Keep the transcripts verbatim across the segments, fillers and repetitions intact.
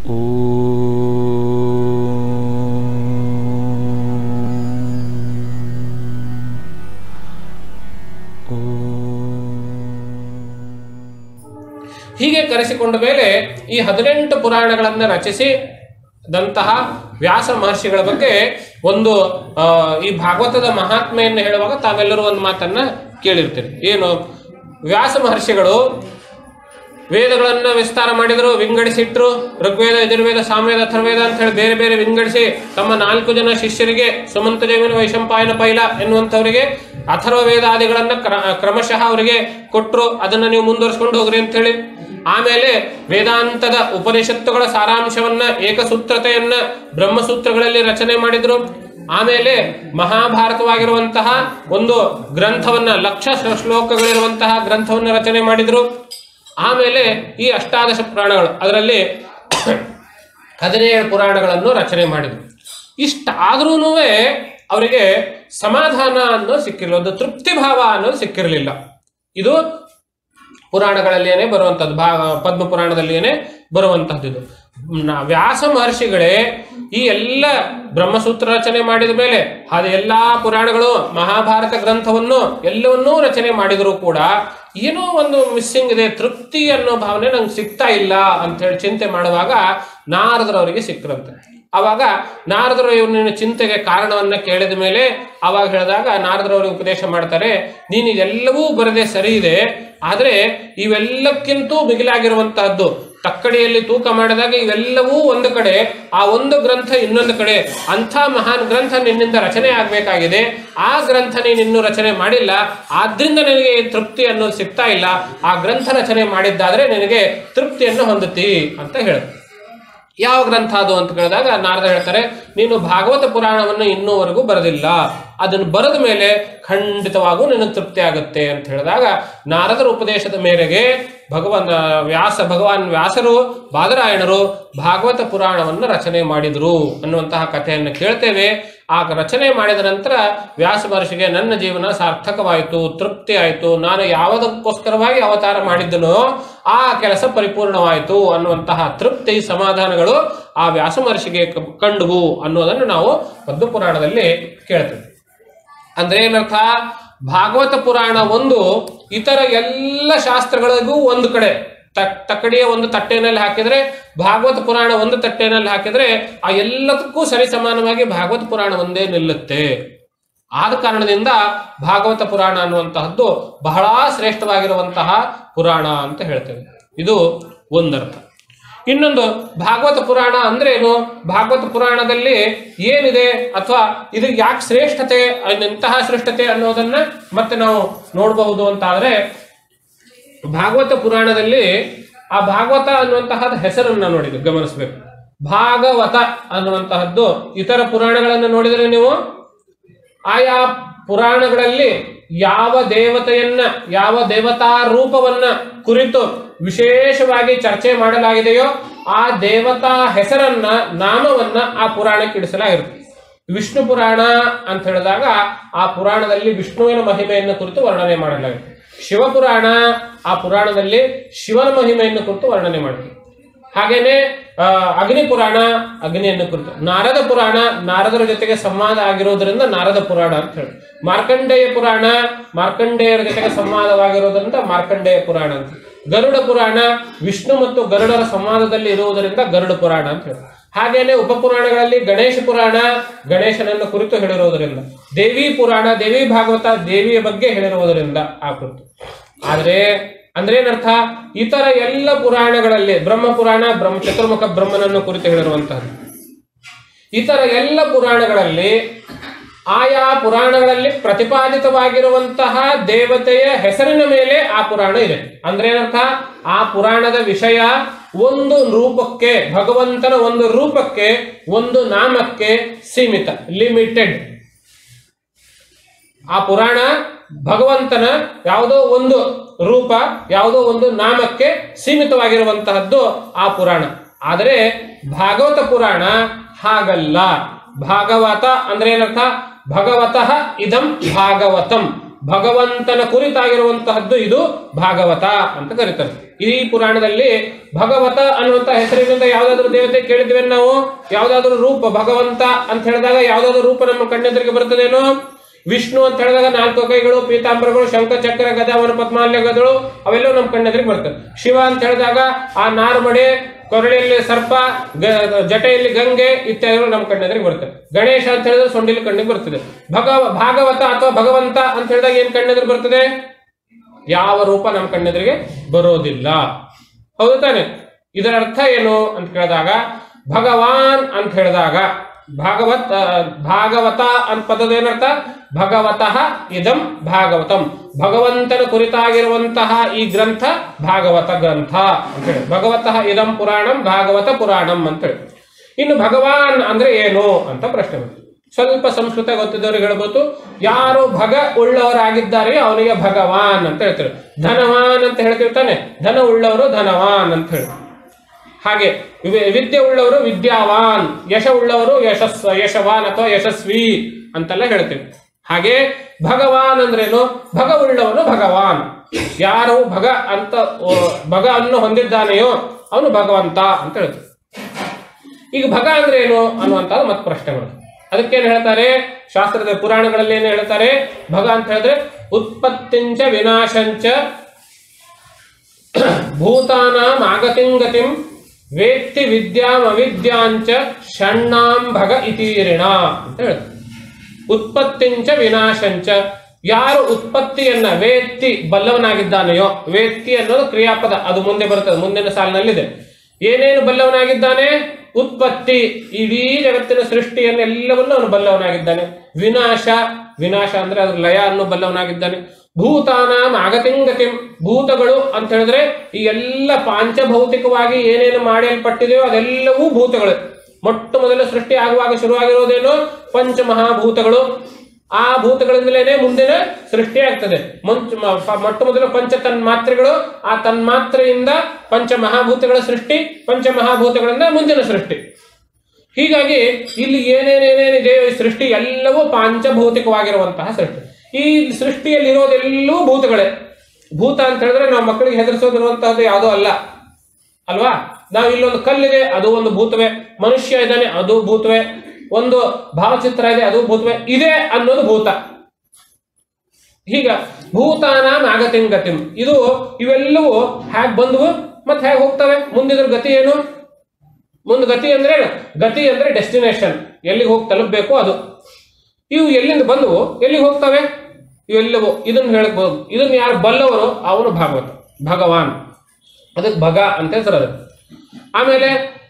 ಹೀಗೆ ಕರೆಸಿಕೊಂಡ ಮೇಲೆ ಈ ಹದಿನೆಂಟು ಪುರಾಣಗಳನ್ನು ರಚಿಸಿದಂತಹ ವ್ಯಾಸ ಮಹರ್ಷಿಗಳ ಬಗ್ಗೆ ಒಂದು ಈ ಭಾಗವತದ ಮಹಾತ್ಮೆಯನ್ನು ಹೇಳುವಾಗ ತಾವೆಲ್ಲರೂ ಒಂದು ಮಾತನ್ನ ಕೇಳಿರ್ತೀರಿ. ಏನು? ವ್ಯಾಸ ಮಹರ್ಷಿಗಳು ವೇದಗಳನ್ನು ವಿಸ್ತಾರ ಮಾಡಿದರು, ವಿಂಗಡಿಸಿಟ್ರು. ಋಗ್ವೇದ, ಯಜುರ್ವೇದ, ಸಾಮವೇದ, ಅಥರ್ವೇದ ಅಂತ ಹೇಳಿ ಬೇರೆ ಬೇರೆ ವಿಂಗಡಿಸಿ ತಮ್ಮ ನಾಲ್ಕು ಜನ ಶಿಷ್ಯರಿಗೆ, ಸುಮಂತ ಜೈಮಿನ, ವೈಶಂಪಾಯನ, ಪೈಲ ಎನ್ನುವಂಥವರಿಗೆ ಅಥರ್ವ ವೇದಾದಿಗಳನ್ನು ಕ್ರಮಶಃ ಅವರಿಗೆ ಕೊಟ್ಟರು. ಅದನ್ನು ನೀವು ಮುಂದುವರಿಸ್ಕೊಂಡು ಹೋಗ್ರಿ ಅಂತ ಹೇಳಿ. ಆಮೇಲೆ ವೇದಾಂತದ ಉಪನಿಷತ್ತುಗಳ ಸಾರಾಂಶವನ್ನ, ಏಕಸೂತ್ರತೆಯನ್ನ ಬ್ರಹ್ಮಸೂತ್ರಗಳಲ್ಲಿ ರಚನೆ ಮಾಡಿದ್ರು. ಆಮೇಲೆ ಮಹಾಭಾರತವಾಗಿರುವಂತಹ ಒಂದು ಗ್ರಂಥವನ್ನ, ಲಕ್ಷ ಶ್ಲೋಕಗಳಿರುವಂತಹ ಗ್ರಂಥವನ್ನು ರಚನೆ ಮಾಡಿದ್ರು. ಆಮೇಲೆ ಈ ಅಷ್ಟಾದಶ ಪುರಾಣಗಳು, ಅದರಲ್ಲಿ ಹದಿನೇಳು ಪುರಾಣಗಳನ್ನು ರಚನೆ ಮಾಡಿದ್ರು. ಇಷ್ಟಾದ್ರೂ ಅವರಿಗೆ ಸಮಾಧಾನ ಅನ್ನೋದು ಸಿಕ್ಕಿರಲಿಲ್ಲ, ಒಂದು ತೃಪ್ತಿ ಭಾವ ಅನ್ನೋದು ಸಿಕ್ಕಿರಲಿಲ್ಲ. ಇದು ಪುರಾಣಗಳಲ್ಲಿಯೇ ಬರುವಂಥದ್ದು, ಭಾ ಪದ್ಮ ಪುರಾಣದಲ್ಲಿಯೇ ಬರುವಂತಹದ್ದು. ಇದು ವ್ಯಾಸ ಮಹರ್ಷಿಗಳೇ ಈ ಎಲ್ಲ ಬ್ರಹ್ಮಸೂತ್ರ ರಚನೆ ಮಾಡಿದ ಮೇಲೆ ಅದೆಲ್ಲಾ ಪುರಾಣಗಳು, ಮಹಾಭಾರತ ಗ್ರಂಥವನ್ನು ಎಲ್ಲವನ್ನೂ ರಚನೆ ಮಾಡಿದರೂ ಕೂಡ ಏನೋ ಒಂದು ಮಿಸ್ಸಿಂಗ್ ಇದೆ, ತೃಪ್ತಿ ಅನ್ನೋ ಭಾವನೆ ನಂಗೆ ಸಿಗ್ತಾ ಇಲ್ಲ ಅಂತ ಹೇಳಿ ಚಿಂತೆ ಮಾಡುವಾಗ ನಾರದರವರಿಗೆ ಸಿಕ್ಕರಂತೆ. ಅವಾಗ ನಾರದರು ಇವನ ಚಿಂತೆಗೆ ಕಾರಣವನ್ನ ಕೇಳಿದ ಮೇಲೆ ಅವಾಗ ಹೇಳಿದಾಗ ನಾರದರವರಿಗೆ ಉಪದೇಶ ಮಾಡ್ತಾರೆ, ನೀನು ಇದೆಲ್ಲವೂ ಬರದೆ ಸರಿ ಇದೆ, ಆದರೆ ಇವೆಲ್ಲಕ್ಕಿಂತೂ ಮಿಗಿಲಾಗಿರುವಂತಹದ್ದು ತಕ್ಕಡಿಯಲ್ಲಿ ತೂಕ ಮಾಡಿದಾಗ ಇವೆಲ್ಲವೂ ಒಂದು ಕಡೆ, ಆ ಒಂದು ಗ್ರಂಥ ಇನ್ನೊಂದು ಕಡೆ, ಅಂಥ ಮಹಾನ್ ಗ್ರಂಥ ನಿನ್ನಿಂದ ರಚನೆ ಆಗಬೇಕಾಗಿದೆ. ಆ ಗ್ರಂಥ ನೀನು ಇನ್ನೂ ರಚನೆ ಮಾಡಿಲ್ಲ, ಆದ್ರಿಂದ ನಿನಗೆ ತೃಪ್ತಿ ಅನ್ನೋದು ಸಿಗ್ತಾ ಇಲ್ಲ. ಆ ಗ್ರಂಥ ರಚನೆ ಮಾಡಿದ್ದಾದ್ರೆ ನಿನಗೆ ತೃಪ್ತಿಯನ್ನು ಹೊಂದುತ್ತಿ ಅಂತ ಹೇಳುತ್ತೆ. ಯಾವ ಗ್ರಂಥ ಅದು ಅಂತ ಕೇಳಿದಾಗ ನಾರದ ಹೇಳ್ತಾರೆ, ನೀನು ಭಾಗವತ ಪುರಾಣವನ್ನು ಇನ್ನೂವರೆಗೂ ಬರೆದಿಲ್ಲ, ಅದನ್ನು ಬರೆದ ಮೇಲೆ ಖಂಡಿತವಾಗೂ ನಿನಗೆ ತೃಪ್ತಿ ಆಗುತ್ತೆ ಅಂತ ಹೇಳಿದಾಗ ನಾರದರ ಉಪದೇಶದ ಮೇರೆಗೆ ಭಗವಾನ್ ವ್ಯಾಸ ಭಗವಾನ್ ವ್ಯಾಸರು ಬಾದರಾಯಣರು ಭಾಗವತ ಪುರಾಣವನ್ನು ರಚನೆ ಮಾಡಿದರು ಅನ್ನುವಂತಹ ಕಥೆಯನ್ನು ಕೇಳ್ತೇವೆ. ಆ ರಚನೆ ಮಾಡಿದ ನಂತರ ವ್ಯಾಸ ಮಹರ್ಷಿಗೆ ನನ್ನ ಜೀವನ ಸಾರ್ಥಕವಾಯಿತು, ತೃಪ್ತಿ ಆಯಿತು, ನಾನು ಯಾವುದಕ್ಕೋಸ್ಕರವಾಗಿ ಅವತಾರ ಮಾಡಿದ್ದನೋ ಆ ಕೆಲಸ ಪರಿಪೂರ್ಣವಾಯಿತು ಅನ್ನುವಂತಹ ತೃಪ್ತಿ, ಸಮಾಧಾನಗಳು ಆ ವ್ಯಾಸ ಮಹರ್ಷಿಗೆ ಕಂಡುವು ಅನ್ನೋದನ್ನು ನಾವು ಪದ್ಮ ಪುರಾಣದಲ್ಲಿ ಕೇಳ್ತೇವೆ. ಅಂದ್ರೆ ಏನರ್ಥ? ಭಾಗವತ ಪುರಾಣ ಒಂದು ಇತರ ಎಲ್ಲ ಶಾಸ್ತ್ರಗಳಿಗೂ ಒಂದು ಕಡೆ ತಕ್ಕಡಿಯ ಒಂದು ತಟ್ಟೆನಲ್ಲಿ ಹಾಕಿದ್ರೆ, ಭಾಗವತ ಪುರಾಣ ಒಂದು ತಟ್ಟೆನಲ್ಲಿ ಹಾಕಿದ್ರೆ ಆ ಎಲ್ಲದಕ್ಕೂ ಸರಿ ಸಮಾನವಾಗಿ ಭಾಗವತ ಪುರಾಣ ಒಂದೇ ನಿಲ್ಲುತ್ತೆ. ಆದ ಕಾರಣದಿಂದ ಭಾಗವತ ಪುರಾಣ ಅನ್ನುವಂತಹದ್ದು ಬಹಳ ಶ್ರೇಷ್ಠವಾಗಿರುವಂತಹ ಪುರಾಣ ಅಂತ ಹೇಳ್ತೇವೆ. ಇದು ಒಂದರ್ಥ. ಇನ್ನೊಂದು, ಭಾಗವತ ಪುರಾಣ ಅಂದ್ರೆ ಏನು, ಭಾಗವತ ಪುರಾಣದಲ್ಲಿ ಏನಿದೆ ಅಥವಾ ಇದು ಯಾಕೆ ಶ್ರೇಷ್ಠತೆ, ಎಂತಹ ಶ್ರೇಷ್ಠತೆ ಅನ್ನೋದನ್ನ ಮತ್ತೆ ನಾವು ನೋಡಬಹುದು ಅಂತಾದ್ರೆ, ಭಾಗವತ ಪುರಾಣದಲ್ಲಿ ಆ ಭಾಗವತ ಅನ್ನುವಂತಹ ಹೆಸರನ್ನ ನೋಡಿದ್ರು, ಗಮನಿಸಬೇಕು. ಭಾಗವತ ಅನ್ನುವಂತಹದ್ದು ಇತರ ಪುರಾಣಗಳನ್ನು ನೋಡಿದರೆ ನೀವು ಆಯಾ ಪುರಾಣಗಳಲ್ಲಿ ಯಾವ ದೇವತೆಯನ್ನ, ಯಾವ ದೇವತಾ ರೂಪವನ್ನ ಕುರಿತು ವಿಶೇಷವಾಗಿ ಚರ್ಚೆ ಮಾಡಲಾಗಿದೆಯೋ ಆ ದೇವತಾ ಹೆಸರನ್ನ, ನಾಮವನ್ನ ಆ ಪುರಾಣಕ್ಕೆ ಇಡಿಸಲಾಗಿರುತ್ತೆ. ವಿಷ್ಣು ಪುರಾಣ ಅಂತ ಹೇಳಿದಾಗ ಆ ಪುರಾಣದಲ್ಲಿ ವಿಷ್ಣುವಿನ ಮಹಿಮೆಯನ್ನು ಕುರಿತು ವರ್ಣನೆ ಮಾಡಲಾಗುತ್ತೆ. ಶಿವಪುರಾಣ, ಆ ಪುರಾಣದಲ್ಲಿ ಶಿವನ ಮಹಿಮೆಯನ್ನು ಕುರಿತು ವರ್ಣನೆ ಮಾಡುತ್ತೆ. ಹಾಗೇನೆ ಅಗ್ನಿ ಪುರಾಣ, ಅಗ್ನಿಯನ್ನು ಕುರಿತು. ನಾರದ ಪುರಾಣ, ನಾರದರ ಜೊತೆಗೆ ಸಂವಾದ ಆಗಿರೋದ್ರಿಂದ ನಾರದ ಪುರಾಣ ಅಂತ ಹೇಳಿ. ಮಾರ್ಕಂಡೇಯ ಪುರಾಣ, ಮಾರ್ಕಂಡೇಯರ ಜೊತೆಗೆ ಸಂವಾದವಾಗಿರೋದ್ರಿಂದ ಮಾರ್ಕಂಡೇಯ ಪುರಾಣ ಅಂತ. ಗರುಡ ಪುರಾಣ, ವಿಷ್ಣು ಮತ್ತು ಗರುಡರ ಸಂವಾದದಲ್ಲಿ ಇರುವುದರಿಂದ ಗರುಡ ಪುರಾಣ ಅಂತ ಹೇಳಿ. ಹಾಗೇನೆ ಉಪಪುರಾಣಗಳಲ್ಲಿ ಗಣೇಶ ಪುರಾಣ, ಗಣೇಶನನ್ನು ಕುರಿತು ಹೇಳಿರುವುದರಿಂದ. ದೇವಿ ಪುರಾಣ, ದೇವಿ ಭಾಗವತ, ದೇವಿಯ ಬಗ್ಗೆ ಹೇಳಿರುವುದರಿಂದ ಆ ಕುರಿತು. ಆದ್ರೆ ಅಂದ್ರೆ ಏನರ್ಥ? ಇತರ ಎಲ್ಲ ಪುರಾಣಗಳಲ್ಲಿ, ಬ್ರಹ್ಮ ಪುರಾಣ ಬ್ರಹ್ಮ ಚತುರ್ಮುಖ ಬ್ರಹ್ಮನನ್ನು ಕುರಿತು ಹೇಳಿರುವಂತಹದ್ದು. ಇತರ ಎಲ್ಲ ಪುರಾಣಗಳಲ್ಲಿ ಆಯಾ ಪುರಾಣಗಳಲ್ಲಿ ಪ್ರತಿಪಾದಿತವಾಗಿರುವಂತಹ ದೇವತೆಯ ಹೆಸರಿನ ಮೇಲೆ ಆ ಪುರಾಣ ಇದೆ. ಅಂದ್ರೆ ಏನರ್ಥ? ಆ ಪುರಾಣದ ವಿಷಯ ಒಂದು ರೂಪಕ್ಕೆ, ಭಗವಂತನ ಒಂದು ರೂಪಕ್ಕೆ, ಒಂದು ನಾಮಕ್ಕೆ ಸೀಮಿತ, ಲಿಮಿಟೆಡ್. ಆ ಪುರಾಣ ಭಗವಂತನ ಯಾವುದೋ ಒಂದು ರೂಪ, ಯಾವುದೋ ಒಂದು ನಾಮಕ್ಕೆ ಸೀಮಿತವಾಗಿರುವಂತಹದ್ದು ಆ ಪುರಾಣ. ಆದರೆ ಭಾಗವತ ಪುರಾಣ ಹಾಗಲ್ಲ. ಭಾಗವತ ಅಂದ್ರೆ ಏನರ್ಥ? ಭಗವತಃ ಇದಂ ಭಾಗವತಂ, ಭಗವಂತನ ಕುರಿತಾಗಿರುವಂತಹದ್ದು ಇದು ಭಾಗವತ ಅಂತ ಕರೀತಾರೆ. ಈ ಪುರಾಣದಲ್ಲಿ ಭಗವತ ಅನ್ನುವಂತ ಹೆಸರಿನಿಂದ ಯಾವ್ದಾದ್ರು ದೇವತೆ ಕೇಳಿದ್ವಿ ನಾವು, ಯಾವ್ದಾದ್ರು ರೂಪ ಭಗವಂತ ಅಂತ ಹೇಳಿದಾಗ ಯಾವ್ದಾದ್ರು ರೂಪ ನಮ್ಮ ಕಣ್ಣೆದುರಿಗೆ ಬರ್ತದೇನೋ. ವಿಷ್ಣು ಅಂತ ಹೇಳಿದಾಗ ನಾಲ್ಕು ಕೈಗಳು, ಪೀತಾಂಬರಗಳು, ಶಂಖ ಚಕ್ರ ಗದ ವನ ಪದ್ಮಾಲ್ಯಗಳು ಅವೆಲ್ಲವೂ ನಮ್ಮ ಕಣ್ಣೆದುರಿಗೆ ಬರ್ತದೆ. ಶಿವ ಅಂತ ಹೇಳಿದಾಗ ಆ ನಾರ್ಮಡೆ, ಕೊರಳಿಯಲ್ಲಿ ಸರ್ಪ, ಜಟೆಯಲ್ಲಿ ಗಂಗೆ ಇತ್ಯಾದಿಗಳು ನಮ್ಮ ಕಣ್ಣೆದುರಿಗೆ ಬರ್ತದೆ. ಗಣೇಶ ಅಂತ ಹೇಳಿದ್ರೆ ಸೊಂಡಿಲಿ ಕಣ್ಣಿಗೆ ಬರ್ತದೆ. ಭಗವ ಭಾಗವತ ಅಥವಾ ಭಗವಂತ ಅಂತ ಹೇಳಿದಾಗ ಏನ್ ಕಣ್ಣೆದುರು ಬರ್ತದೆ? ಯಾವ ರೂಪ ನಮ್ಮ ಕಣ್ಣೆದುರಿಗೆ ಬರೋದಿಲ್ಲ. ಹೌದು ತಾನೆ? ಇದರ ಅರ್ಥ ಏನು ಅಂತ ಕೇಳಿದಾಗ, ಭಗವಾನ್ ಅಂತ ಹೇಳಿದಾಗ ಭಾಗವತ್ ಭಾಗವತ ಅಂತ ಪದದ ಏನರ್ಥ? ಭಗವತಃ ಇದಂ ಭಾಗವತಂ, ಭಗವಂತನ ಕುರಿತಾಗಿರುವಂತಹ ಈ ಗ್ರಂಥ ಭಾಗವತ ಗ್ರಂಥ ಅಂತ ಹೇಳಿ. ಭಗವತಃ ಇದಂ ಪುರಾಣಂ ಭಾಗವತ ಪುರಾಣಂ ಅಂತ ಹೇಳಿ. ಇನ್ನು ಭಗವಾನ್ ಅಂದ್ರೆ ಏನು ಅಂತ ಪ್ರಶ್ನೆ ಬಂತು. ಸ್ವಲ್ಪ ಸಂಸ್ಕೃತ ಗೊತ್ತಿದ್ದವ್ರಿಗೆ ಹೇಳ್ಬೋದು, ಯಾರು ಭಗ ಉಳ್ಳವರಾಗಿದ್ದಾರೆ ಅವನಿಗೆ ಭಗವಾನ್ ಅಂತ ಹೇಳ್ತಾರೆ. ಧನವಾನ್ ಅಂತ ಹೇಳ್ತಿರ್ತಾನೆ, ಧನ ಉಳ್ಳವರು ಧನವಾನ್ ಅಂತ ಹೇಳಿ. ಹಾಗೆ ವಿದ್ಯೆ ಉಳ್ಳವರು ವಿದ್ಯಾವಾನ್, ಯಶ ಉಳ್ಳವರು ಯಶಸ್ ಯಶವಾನ್ ಅಥವಾ ಯಶಸ್ವಿ ಅಂತೆಲ್ಲ ಹೇಳ್ತೀವಿ. ಹಾಗೆ ಭಗವಾನ್ ಅಂದ್ರೇನು? ಭಗ ಉಳ್ಳವನು ಭಗವಾನ್. ಯಾರು ಭಗ ಅಂತ ಭಗ ಅನ್ನು ಹೊಂದಿದ್ದಾನೆಯೋ ಅವನು ಭಗವಂತ ಅಂತ ಹೇಳ್ತೀವಿ. ಈಗ ಭಗ ಅಂದ್ರೆ ಏನು ಅನ್ನುವಂಥದ್ದು ಮತ್ತೆ ಪ್ರಶ್ನೆ ಬರುತ್ತೆ. ಅದಕ್ಕೇನು ಹೇಳ್ತಾರೆ ಶಾಸ್ತ್ರದ ಪುರಾಣಗಳಲ್ಲಿ ಏನು ಹೇಳ್ತಾರೆ? ಭಗ ಅಂತ ಹೇಳಿದ್ರೆ ಉತ್ಪತ್ತಿಂಚ ವಿನಾಶಂಚ ಭೂತಾನಾಂ ಆಗತಿಂಗತಿಂ ವೇತ್ತಿ ವಿದ್ಯಾಂ ಅವಿದ್ಯಾಂಚ ಷಣ್ಣಾಂ ಭಗ ಇತೀರಿಣ ಅಂತ ಹೇಳ್ತಾರೆ. ಉತ್ಪತ್ತಿಂಚ ವಿನಾಶಂಚ, ಯಾರು ಉತ್ಪತ್ತಿಯನ್ನ ವೇತ್ತಿ ಬಲ್ಲವನಾಗಿದ್ದಾನೆಯೋ, ವೇತ್ತಿ ಅನ್ನೋದು ಕ್ರಿಯಾಪದ, ಅದು ಮುಂದೆ ಬರ್ತದೆ, ಮುಂದಿನ ಸಾಲಿನಲ್ಲಿದೆ. ಏನೇನು ಬಲ್ಲವನಾಗಿದ್ದಾನೆ? ಉತ್ಪತ್ತಿ, ಇಡೀ ಜಗತ್ತಿನ ಸೃಷ್ಟಿಯನ್ನು ಎಲ್ಲವನ್ನೂ ಅವನು ಬಲ್ಲವನಾಗಿದ್ದಾನೆ. ವಿನಾಶ, ವಿನಾಶ ಅಂದ್ರೆ ಅದ್ರ ಲಯ ಅನ್ನು ಬಲ್ಲವನಾಗಿದ್ದಾನೆ. ಭೂತಾನಾಂ ಆಗತಿಂಗತಿಂ, ಭೂತಗಳು ಅಂತ ಹೇಳಿದ್ರೆ ಈ ಎಲ್ಲ ಪಾಂಚಭೌತಿಕವಾಗಿ ಏನೇನು ಮಾಡಲ್ಪಟ್ಟಿದೆಯೋ ಅದೆಲ್ಲವೂ ಭೂತಗಳು. ಮೊಟ್ಟ ಮೊದಲ ಸೃಷ್ಟಿ ಆಗುವಾಗ ಶುರುವಾಗಿರೋದೇನು? ಪಂಚಮಹಾಭೂತಗಳು. ಆ ಭೂತಗಳಿಂದಲೇ ಮುಂದಿನ ಸೃಷ್ಟಿ ಆಗ್ತದೆ. ಮೊಟ್ಟ ಮೊದಲ ಪಂಚ ತನ್ಮಾತ್ರೆಗಳು, ಆ ತನ್ಮಾತ್ರೆಯಿಂದ ಪಂಚ ಮಹಾಭೂತಗಳ ಸೃಷ್ಟಿ, ಪಂಚ ಮಹಾಭೂತಗಳಿಂದ ಮುಂದಿನ ಸೃಷ್ಟಿ. ಹೀಗಾಗಿ ಇಲ್ಲಿ ಏನೇನೇನೇನಿದೆ ಈ ಸೃಷ್ಟಿ ಎಲ್ಲವೂ ಪಾಂಚಭೌತಿಕವಾಗಿರುವಂತಹ ಸೃಷ್ಟಿ. ಈ ಸೃಷ್ಟಿಯಲ್ಲಿ ಇರೋದೆಲ್ಲವೂ ಭೂತಗಳೇ. ಭೂತ ಅಂತ ಹೇಳಿದ್ರೆ ನಾವು ಮಕ್ಕಳಿಗೆ ಹೆದರಿಸೋದಿರುವಂತಹದ್ದು ಯಾವುದೋ ಅಲ್ಲ ಅಲ್ವಾ? ನಾವು ಇಲ್ಲೊಂದು ಕಲ್ಲಿದೆ, ಅದು ಒಂದು ಭೂತವೇ. ಮನುಷ್ಯ ಇದ್ದಾನೆ, ಅದು ಭೂತವೇ. ಒಂದು ಭಾವಚಿತ್ರ ಇದೆ, ಅದು ಭೂತವೇ. ಇದೆ ಅನ್ನೋದು ಭೂತ. ಹೀಗ ಭೂತಾನಾಂ ಆಗತಿಂಗತಿಂ, ಇದು ಇವೆಲ್ಲವೂ ಹೇಗೆ ಬಂದವು ಮತ್ತೆ ಹೇಗೆ ಹೋಗ್ತವೆ? ಮುಂದಿದ್ರ ಗತಿ ಏನು? ಮುಂದೆ ಗತಿ ಅಂದ್ರೆ ಗತಿ ಅಂದ್ರೆ ಡೆಸ್ಟಿನೇಷನ್, ಎಲ್ಲಿಗೆ ಹೋಗಿ ತಲುಪಬೇಕು ಅದು. ಇವು ಎಲ್ಲಿಂದ ಬಂದವು, ಎಲ್ಲಿಗೆ ಹೋಗ್ತವೆ? ಇವೆಲ್ಲವೂ ಇದನ್ನ ಹೇಳ್ಬೋದು. ಇದನ್ನ ಯಾರು ಬಲ್ಲವರು ಅವನು ಭಾಗವತ, ಭಗವಾನ್. ಅದಕ್ಕೆ ಭಗ ಅಂತ ಹೆಸರು. ಆಮೇಲೆ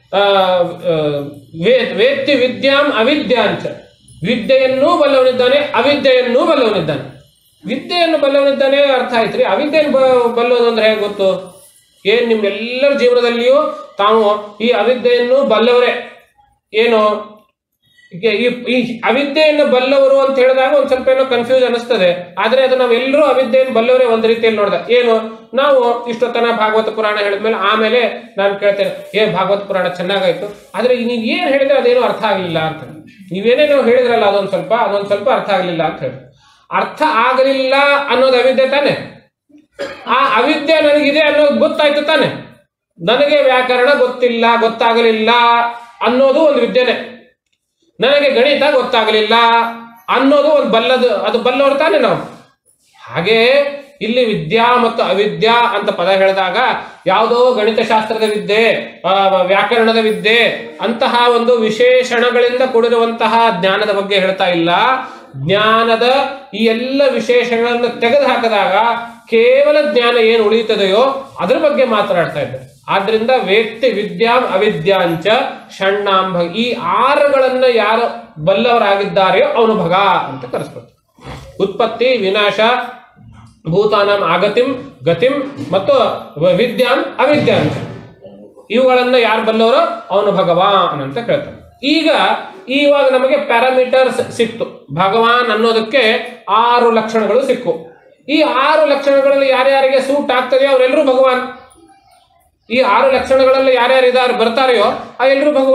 ವೇತ್ತಿ ವಿದ್ಯಾಂ ಅವಿದ್ಯಾಂಚ, ವಿದ್ಯೆಯನ್ನೂ ಬಲ್ಲವನಿದ್ದಾನೆ, ಅವಿದ್ಯೆಯನ್ನೂ ಬಲ್ಲವನಿದ್ದಾನೆ. ವಿದ್ಯೆಯನ್ನು ಬಲ್ಲವನಿದ್ದಾನೆ ಅರ್ಥ ಆಯ್ತ್ರಿ. ಅವಿದ್ಯೆಯನ್ನು ಬಲ್ಲೋದು ಅಂದ್ರೆ ಹೇಗೆ ಗೊತ್ತು? ಏನ್ ನಿಮ್ಮೆಲ್ಲರ ಜೀವನದಲ್ಲಿಯೂ ತಾವು ಈ ಅವಿದ್ಯೆಯನ್ನು ಬಲ್ಲವರೇ. ಏನು ಈ ಅವಿದ್ಯೆಯನ್ನು ಬಲ್ಲವರು ಅಂತ ಹೇಳಿದಾಗ ಒಂದ್ ಸ್ವಲ್ಪ ಏನೋ ಕನ್ಫ್ಯೂಸ್ ಅನಿಸ್ತದೆ. ಆದ್ರೆ ಅದು ನಾವೆಲ್ಲರೂ ಅವಿದ್ಯೆಯನ್ನು ಬಲ್ಲವರೇ ಒಂದ್ ರೀತಿಯಲ್ಲಿ ನೋಡ್ದ. ಏನು ನಾವು ಇಷ್ಟೊತ್ತನ ಭಾಗವತ ಪುರಾಣ ಹೇಳಿದ್ಮೇಲೆ ಆಮೇಲೆ ನಾನು ಕೇಳ್ತೇನೆ, ಏ ಭಾಗವತ ಪುರಾಣ ಚೆನ್ನಾಗಾಯ್ತು, ಆದ್ರೆ ನೀವ್ ಏನ್ ಹೇಳಿದ್ರೆ ಅದೇನು ಅರ್ಥ ಆಗ್ಲಿಲ್ಲ ಅಂತ. ನೀವೇನೇನೋ ಹೇಳಿದ್ರಲ್ಲ ಅದೊಂದ್ ಸ್ವಲ್ಪ ಅದೊಂದ್ ಸ್ವಲ್ಪ ಅರ್ಥ ಆಗ್ಲಿಲ್ಲ ಅಂತ ಹೇಳಿ. ಅರ್ಥ ಆಗಲಿಲ್ಲ ಅನ್ನೋದು ಅವಿದ್ಯೆ ತಾನೆ. ಆ ಅವಿದ್ಯೆ ನನಗಿದೆ ಅನ್ನೋದು ಗೊತ್ತಾಯ್ತು ತಾನೆ. ನನಗೆ ವ್ಯಾಕರಣ ಗೊತ್ತಿಲ್ಲ, ಗೊತ್ತಾಗಲಿಲ್ಲ ಅನ್ನೋದು ಒಂದು ವಿದ್ಯೆನೆ. ನನಗೆ ಗಣಿತ ಗೊತ್ತಾಗಲಿಲ್ಲ ಅನ್ನೋದು ಒಂದು ಬಲ್ಲದು, ಅದು ಬಲ್ಲವರು ತಾನೆ ನಾವು. ಹಾಗೆ ಇಲ್ಲಿ ವಿದ್ಯಾ ಮತ್ತು ಅವಿದ್ಯಾ ಅಂತ ಪದ ಹೇಳಿದಾಗ ಯಾವುದೋ ಗಣಿತಶಾಸ್ತ್ರದ ವಿದ್ಯೆ, ವ್ಯಾಕರಣದ ವಿದ್ಯೆ ಅಂತಹ ಒಂದು ವಿಶೇಷಣಗಳಿಂದ ಕೂಡಿರುವಂತಹ ಜ್ಞಾನದ ಬಗ್ಗೆ ಹೇಳ್ತಾ ಇಲ್ಲ. ಜ್ಞಾನದ ಈ ಎಲ್ಲ ವಿಶೇಷಗಳನ್ನು ತೆಗೆದು ಹಾಕಿದಾಗ ಕೇವಲ ಜ್ಞಾನ ಏನು ಉಳಿಯುತ್ತದೆಯೋ ಅದ್ರ ಬಗ್ಗೆ ಮಾತನಾಡ್ತಾ ಇದ್ದಾರೆ. ಆದ್ರಿಂದ ವೇತ್ತಿ ವಿದ್ಯಾಂ ಅವಿದ್ಯಾಂಚ ಷಣ್ಣಾಂ ಭಗ, ಈ ಆರುಗಳನ್ನ ಯಾರು ಬಲ್ಲವರಾಗಿದ್ದಾರೆಯೋ ಅವನು ಭಗ ಅಂತ ಕರೆಸ್ಕೊಳ್ತಾರೆ. ಉತ್ಪತ್ತಿ, ವಿನಾಶ, ಭೂತಾನಾಂ ಆಗತಿಂ ಗತಿಂ ಮತ್ತು ವಿದ್ಯಾಂ ಅವಿದ್ಯಾಂಚ, ಇವುಗಳನ್ನ ಯಾರು ಬಲ್ಲವರೋ ಅವನು ಭಗವಾನ್ ಅಂತ ಕೇಳ್ತಾನೆ. ಈಗ ಇವಾಗ ನಮಗೆ ಪ್ಯಾರಾಮೀಟರ್ಸ್ ಸಿಕ್ತು. ಭಗವಾನ್ ಅನ್ನೋದಕ್ಕೆ ಆರು ಲಕ್ಷಣಗಳು ಸಿಕ್ಕು. ಈ ಆರು ಲಕ್ಷಣಗಳಲ್ಲಿ ಯಾರ್ಯಾರಿಗೆ ಸೂಟ್ ಆಗ್ತದೆಯೋ ಅವರೆಲ್ಲರೂ ಭಗವಾನ್. ಈ ಆರು ಲಕ್ಷಣಗಳಲ್ಲಿ ಯಾರ್ಯಾರು ಇದಾರೆ ಬರ್ತಾರೆಯೋ ಆ ಎಲ್ಲರೂ ಭಗವಾನ್.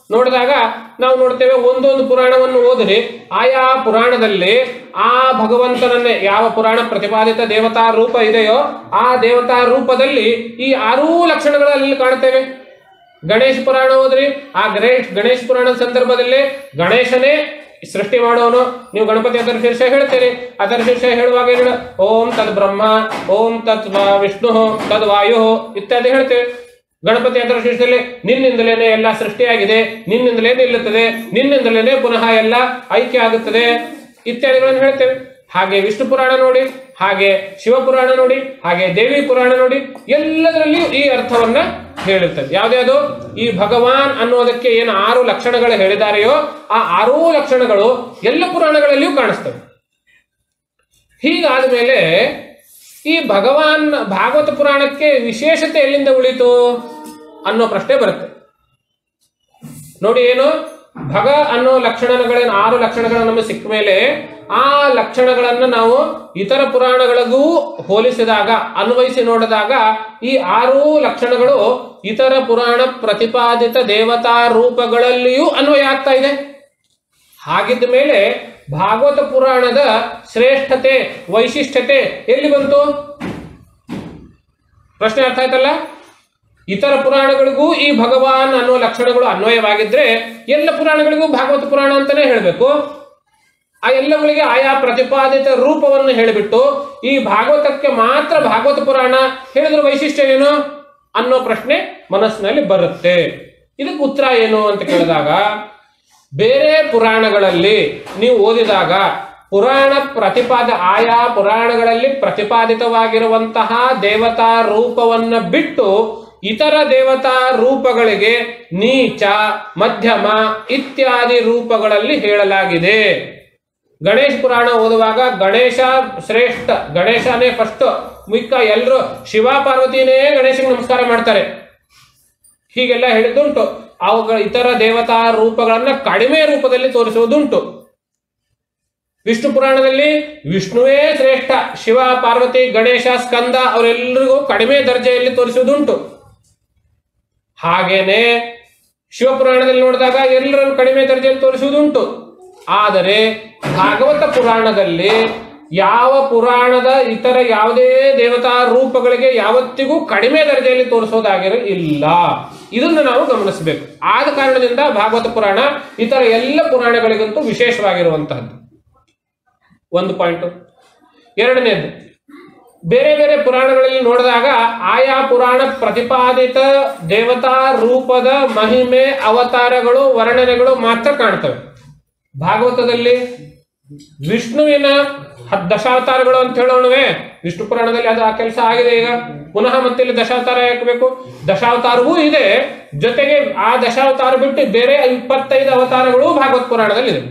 ನೋಡಿದಾಗ ನಾವು ನೋಡ್ತೇವೆ, ಒಂದೊಂದು ಪುರಾಣವನ್ನು ಓದಿರಿ, ಆಯಾ ಪುರಾಣದಲ್ಲಿ ಆ ಭಗವಂತನನ್ನೇ ಯಾವ ಪುರಾಣ ಪ್ರತಿಪಾದಿತ ದೇವತಾ ರೂಪ ಇದೆಯೋ ಆ ದೇವತಾ ರೂಪದಲ್ಲಿ ಈ ಆರೂ ಲಕ್ಷಣಗಳಲ್ಲಿ ಕಾಣ್ತೇವೆ. ಗಣೇಶ ಪುರಾಣ ಹೋದ್ರಿ, ಆ ಗಣೇಶ್ ಗಣೇಶ ಪುರಾಣದ ಸಂದರ್ಭದಲ್ಲಿ ಗಣೇಶನೇ ಸೃಷ್ಟಿ ಮಾಡೋನು. ನೀವು ಗಣಪತಿ ಅದರ ಶೀರ್ಷ ಹೇಳ್ತೀರಿ, ಅದರ ಶೀರ್ಷ ಹೇಳುವಾಗ ಏನು, ಓಂ ತದ್ ಬ್ರಹ್ಮ, ಓಂ ತತ್ ವಿಷ್ಣು, ತದ್ ವಾಯು ಇತ್ಯಾದಿ ಹೇಳ್ತೇವೆ. ಗಣಪತಿ ಅದರ ಶೀರ್ಷದಲ್ಲಿ ನಿನ್ನಿಂದಲೇನೆ ಎಲ್ಲ ಸೃಷ್ಟಿಯಾಗಿದೆ, ನಿನ್ನಿಂದಲೇ ನಿಲ್ಲುತ್ತದೆ, ನಿನ್ನಿಂದಲೇನೆ ಪುನಃ ಎಲ್ಲ ಐಕ್ಯ ಆಗುತ್ತದೆ ಇತ್ಯಾದಿಗಳನ್ನು ಹೇಳ್ತೇವೆ. ಹಾಗೆ ವಿಷ್ಣು ಪುರಾಣ ನೋಡಿ, ಹಾಗೆ ಶಿವಪುರಾಣ ನೋಡಿ, ಹಾಗೆ ದೇವಿ ಪುರಾಣ ನೋಡಿ, ಎಲ್ಲದರಲ್ಲಿಯೂ ಈ ಅರ್ಥವನ್ನ ಹೇಳುತ್ತದೆ. ಯಾವ್ದ್ಯಾವುದು, ಈ ಭಗವಾನ್ ಅನ್ನೋದಕ್ಕೆ ಏನು ಆರು ಲಕ್ಷಣಗಳು ಹೇಳಿದಾರೆಯೋ ಆ ಆರೂ ಲಕ್ಷಣಗಳು ಎಲ್ಲ ಪುರಾಣಗಳಲ್ಲಿಯೂ ಕಾಣಿಸ್ತವೆ. ಹೀಗಾದ ಮೇಲೆ ಈ ಭಗವಾನ್ ಭಾಗವತ ಪುರಾಣಕ್ಕೆ ವಿಶೇಷತೆ ಎಲ್ಲಿಂದ ಉಳಿತು ಅನ್ನೋ ಪ್ರಶ್ನೆ ಬರುತ್ತೆ. ನೋಡಿ, ಏನು ಭಗ ಅನ್ನೋ ಲಕ್ಷಣಗಳೇನು ಆರು ಲಕ್ಷಣಗಳು ನಮಗೆ ಸಿಕ್ಕ ಮೇಲೆ ಆ ಲಕ್ಷಣಗಳನ್ನು ನಾವು ಇತರ ಪುರಾಣಗಳಿಗೂ ಹೋಲಿಸಿದಾಗ ಅನ್ವಯಿಸಿ ನೋಡಿದಾಗ ಈ ಆರು ಲಕ್ಷಣಗಳು ಇತರ ಪುರಾಣ ಪ್ರತಿಪಾದಿತ ದೇವತಾ ರೂಪಗಳಲ್ಲಿಯೂ ಅನ್ವಯ ಆಗ್ತಾ ಇದೆ. ಹಾಗಿದ್ದ ಮೇಲೆ ಭಾಗವತ ಪುರಾಣದ ಶ್ರೇಷ್ಠತೆ ವೈಶಿಷ್ಟ್ಯತೆ ಎಲ್ಲಿ ಬಂತು? ಪ್ರಶ್ನೆ ಅರ್ಥ ಆಯ್ತಲ್ಲ? ಇತರ ಪುರಾಣಗಳಿಗೂ ಈ ಭಗವಾನ್ ಅನ್ನೋ ಲಕ್ಷಣಗಳು ಅನ್ವಯವಾಗಿದ್ರೆ ಎಲ್ಲ ಪುರಾಣಗಳಿಗೂ ಭಾಗವತ ಪುರಾಣ ಅಂತಾನೆ ಹೇಳಬೇಕು. ಆ ಎಲ್ಲಗಳಿಗೆ ಆಯಾ ಪ್ರತಿಪಾದಿತ ರೂಪವನ್ನು ಹೇಳಿಬಿಟ್ಟು ಈ ಭಾಗವತಕ್ಕೆ ಮಾತ್ರ ಭಾಗವತ ಪುರಾಣ ಹೇಳಿದ್ರ ವೈಶಿಷ್ಟ್ಯ ಏನು ಅನ್ನೋ ಪ್ರಶ್ನೆ ಮನಸ್ಸಿನಲ್ಲಿ ಬರುತ್ತೆ. ಇದಕ್ಕೆ ಉತ್ತರ ಏನು ಅಂತ ಕೇಳಿದಾಗ, ಬೇರೆ ಪುರಾಣಗಳಲ್ಲಿ ನೀವು ಓದಿದಾಗ ಪುರಾಣ ಪ್ರತಿಪಾದ ಆಯಾ ಪುರಾಣಗಳಲ್ಲಿ ಪ್ರತಿಪಾದಿತವಾಗಿರುವಂತಹ ದೇವತಾ ರೂಪವನ್ನ ಬಿಟ್ಟು ಇತರ ದೇವತಾ ರೂಪಗಳಿಗೆ ನೀಚ, ಮಧ್ಯಮ ಇತ್ಯಾದಿ ರೂಪಗಳಲ್ಲಿ ಹೇಳಲಾಗಿದೆ. ಗಣೇಶ ಪುರಾಣ ಓದುವಾಗ ಗಣೇಶ ಶ್ರೇಷ್ಠ, ಗಣೇಶನೇ ಫಸ್ಟ್, ಮಿಕ್ಕ ಎಲ್ಲರೂ ಶಿವ ಪಾರ್ವತಿನೇ ಗಣೇಶನಿಗೆ ನಮಸ್ಕಾರ ಮಾಡ್ತಾರೆ, ಹೀಗೆಲ್ಲ ಹೇಳಿದ್ದುಂಟು. ಅವುಗಳ ಇತರ ದೇವತಾ ರೂಪಗಳನ್ನ ಕಡಿಮೆ ರೂಪದಲ್ಲಿ ತೋರಿಸುವುದುಂಟು. ವಿಷ್ಣು ಪುರಾಣದಲ್ಲಿ ವಿಷ್ಣುವೇ ಶ್ರೇಷ್ಠ, ಶಿವ ಪಾರ್ವತಿ ಗಣೇಶ ಸ್ಕಂದ ಅವರೆಲ್ಲರಿಗೂ ಕಡಿಮೆ ದರ್ಜೆಯಲ್ಲಿ ತೋರಿಸುವುದುಂಟು. ಹಾಗೇನೆ ಶಿವಪುರಾಣದಲ್ಲಿ ನೋಡಿದಾಗ ಎಲ್ಲರನ್ನು ಕಡಿಮೆ ದರ್ಜೆಯಲ್ಲಿ ತೋರಿಸುವುದುಂಟು. ಆದರೆ ಭಾಗವತ ಪುರಾಣದಲ್ಲಿ ಯಾವ ಪುರಾಣದ ಇತರ ಯಾವುದೇ ದೇವತಾ ರೂಪಗಳಿಗೆ ಯಾವತ್ತಿಗೂ ಕಡಿಮೆ ದರ್ಜೆಯಲ್ಲಿ ತೋರಿಸೋದಾಗಿರೋ ಇಲ್ಲ. ಇದನ್ನು ನಾವು ಗಮನಿಸಬೇಕು. ಆದ ಕಾರಣದಿಂದ ಭಾಗವತ ಪುರಾಣ ಇತರ ಎಲ್ಲ ಪುರಾಣಗಳಿಗಂತೂ ವಿಶೇಷವಾಗಿರುವಂತಹದ್ದು ಒಂದು ಪಾಯಿಂಟ್. ಎರಡನೇದು, ಬೇರೆ ಬೇರೆ ಪುರಾಣಗಳಲ್ಲಿ ನೋಡಿದಾಗ ಆಯಾ ಪುರಾಣ ಪ್ರತಿಪಾದಿತ ದೇವತಾ ರೂಪದ ಮಹಿಮೆ, ಅವತಾರಗಳು, ವರ್ಣನೆಗಳು ಮಾತ್ರ ಕಾಣ್ತವೆ. ಭಾಗವತದಲ್ಲಿ ವಿಷ್ಣುವಿನ ದಶಾವತಾರಗಳು ಅಂತ ಹೇಳೋಣವೇ, ವಿಷ್ಣು ಪುರಾಣದಲ್ಲಿ ಅದು ಆ ಕೆಲಸ ಆಗಿದೆ. ಈಗ ಪುನಃ ಮತ್ತೆ ಇಲ್ಲಿ ದಶಾವತಾರ ಹಾಕಬೇಕು. ದಶಾವತಾರವೂ ಇದೆ, ಜೊತೆಗೆ ಆ ದಶಾವತಾರ ಬಿಟ್ಟು ಬೇರೆ ಇಪ್ಪತ್ತೈದು ಅವತಾರಗಳು ಭಾಗವತ ಪುರಾಣದಲ್ಲಿ ಇದೆ.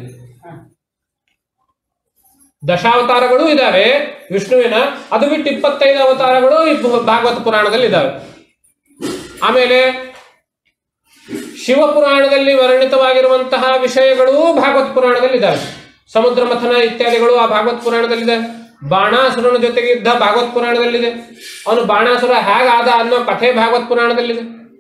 ದಶಾವತಾರಗಳು ಇದಾವೆ ವಿಷ್ಣುವಿನ, ಅದು ಬಿಟ್ಟು ಇಪ್ಪತ್ತೈದು ಅವತಾರಗಳು ಭಾಗವತ ಪುರಾಣದಲ್ಲಿ ಇದಾವೆ. ಆಮೇಲೆ ಶಿವಪುರಾಣದಲ್ಲಿ ವರ್ಣಿತವಾಗಿರುವಂತಹ ವಿಷಯಗಳು ಭಾಗವತ ಪುರಾಣದಲ್ಲಿ ಇದ್ದಾವೆ. ಸಮುದ್ರ ಮಥನ ಇತ್ಯಾದಿಗಳು ಆ ಭಾಗವತ ಪುರಾಣದಲ್ಲಿದೆ. ಬಾಣಾಸುರನ ಜೊತೆಗೆ ಯುದ್ಧ ಭಾಗವತ ಪುರಾಣದಲ್ಲಿದೆ. ಅವನು ಬಾಣಾಸುರ ಹೇಗಾದ ಅನ್ನೋ ಕಥೆ ಭಾಗವತ ಪುರಾಣದಲ್ಲಿದೆ.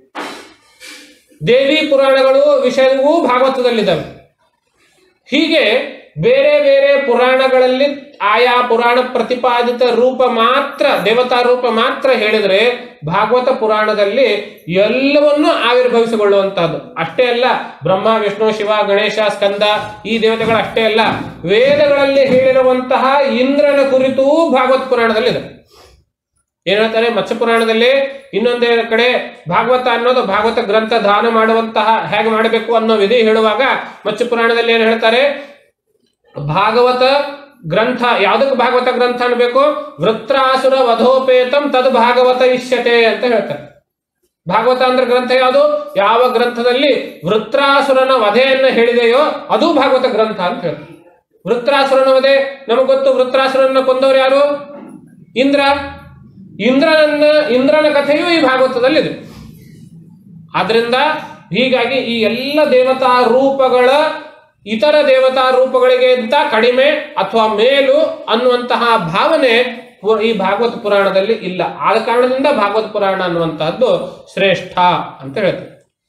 ದೇವಿ ಪುರಾಣಗಳು ವಿಷಯವೂ ಭಾಗವತದಲ್ಲಿದ್ದಾವೆ. ಹೀಗೆ ಬೇರೆ ಬೇರೆ ಪುರಾಣಗಳಲ್ಲಿ ಆಯಾ ಪುರಾಣ ಪ್ರತಿಪಾದಿತ ರೂಪ ಮಾತ್ರ, ದೇವತಾ ರೂಪ ಮಾತ್ರ ಹೇಳಿದರೆ ಭಾಗವತ ಪುರಾಣದಲ್ಲಿ ಎಲ್ಲವನ್ನೂ ಆವಿರ್ಭವಿಸಿಕೊಳ್ಳುವಂತಹದ್ದು. ಅಷ್ಟೇ ಅಲ್ಲ, ಬ್ರಹ್ಮ ವಿಷ್ಣು ಶಿವ ಗಣೇಶ ಸ್ಕಂದ ಈ ದೇವತೆಗಳು ಅಷ್ಟೇ ಅಲ್ಲ, ವೇದಗಳಲ್ಲಿ ಹೇಳಿರುವಂತಹ ಇಂದ್ರನ ಕುರಿತೂ ಭಾಗವತ ಪುರಾಣದಲ್ಲಿದೆ. ಏನ್ ಹೇಳ್ತಾರೆ ಮತ್ಸ್ಯ ಪುರಾಣದಲ್ಲಿ, ಇನ್ನೊಂದೇ ಕಡೆ ಭಾಗವತ ಅನ್ನೋದು ಭಾಗವತ ಗ್ರಂಥ ದಾನ ಮಾಡುವಂತಹ ಹೇಗೆ ಮಾಡಬೇಕು ಅನ್ನೋ ವಿಧಿ ಹೇಳುವಾಗ ಮತ್ಸ್ಯ ಪುರಾಣದಲ್ಲಿ ಏನ್ ಹೇಳ್ತಾರೆ, ಭಾಗವತ ಗ್ರಂಥ ಯಾವುದಕ್ಕೆ ಭಾಗವತ ಗ್ರಂಥ ಅನ್ಬೇಕು, ವೃತ್ರಾಸುರ ವಧೋಪೇತಂ ತದ್ ಭಾಗವತ ಇಷ್ಯತೆ ಅಂತ ಹೇಳ್ತಾರೆ. ಭಾಗವತ ಅಂದ್ರೆ ಗ್ರಂಥ ಯಾವುದು, ಯಾವ ಗ್ರಂಥದಲ್ಲಿ ವೃತ್ರಾಸುರನ ವಧೆಯನ್ನು ಹೇಳಿದೆಯೋ ಅದು ಭಾಗವತ ಗ್ರಂಥ ಅಂತ ಹೇಳ್ತಾರೆ. ವೃತ್ರಾಸುರನ ವಧೆ ನಮಗೆ ಗೊತ್ತು. ವೃತ್ರಾಸುರನ ಕೊಂದವರು ಯಾರು? ಇಂದ್ರ. ಇಂದ್ರನನ್ನ ಇಂದ್ರನ ಕಥೆಯೂ ಈ ಭಾಗವತದಲ್ಲಿದೆ. ಆದ್ರಿಂದ ಹೀಗಾಗಿ ಈ ಎಲ್ಲ ದೇವತಾ ರೂಪಗಳ ಇತರ ದೇವತಾ ರೂಪಗಳಿಗಿಂತ ಕಡಿಮೆ ಅಥವಾ ಮೇಲು ಅನ್ನುವಂತಹ ಭಾವನೆ ಈ ಭಾಗವತ ಪುರಾಣದಲ್ಲಿ ಇಲ್ಲ. ಆದ ಕಾರಣದಿಂದ ಭಾಗವತ ಪುರಾಣ ಅನ್ನುವಂತಹದ್ದು ಶ್ರೇಷ್ಠ ಅಂತ ಹೇಳ್ತಾರೆ.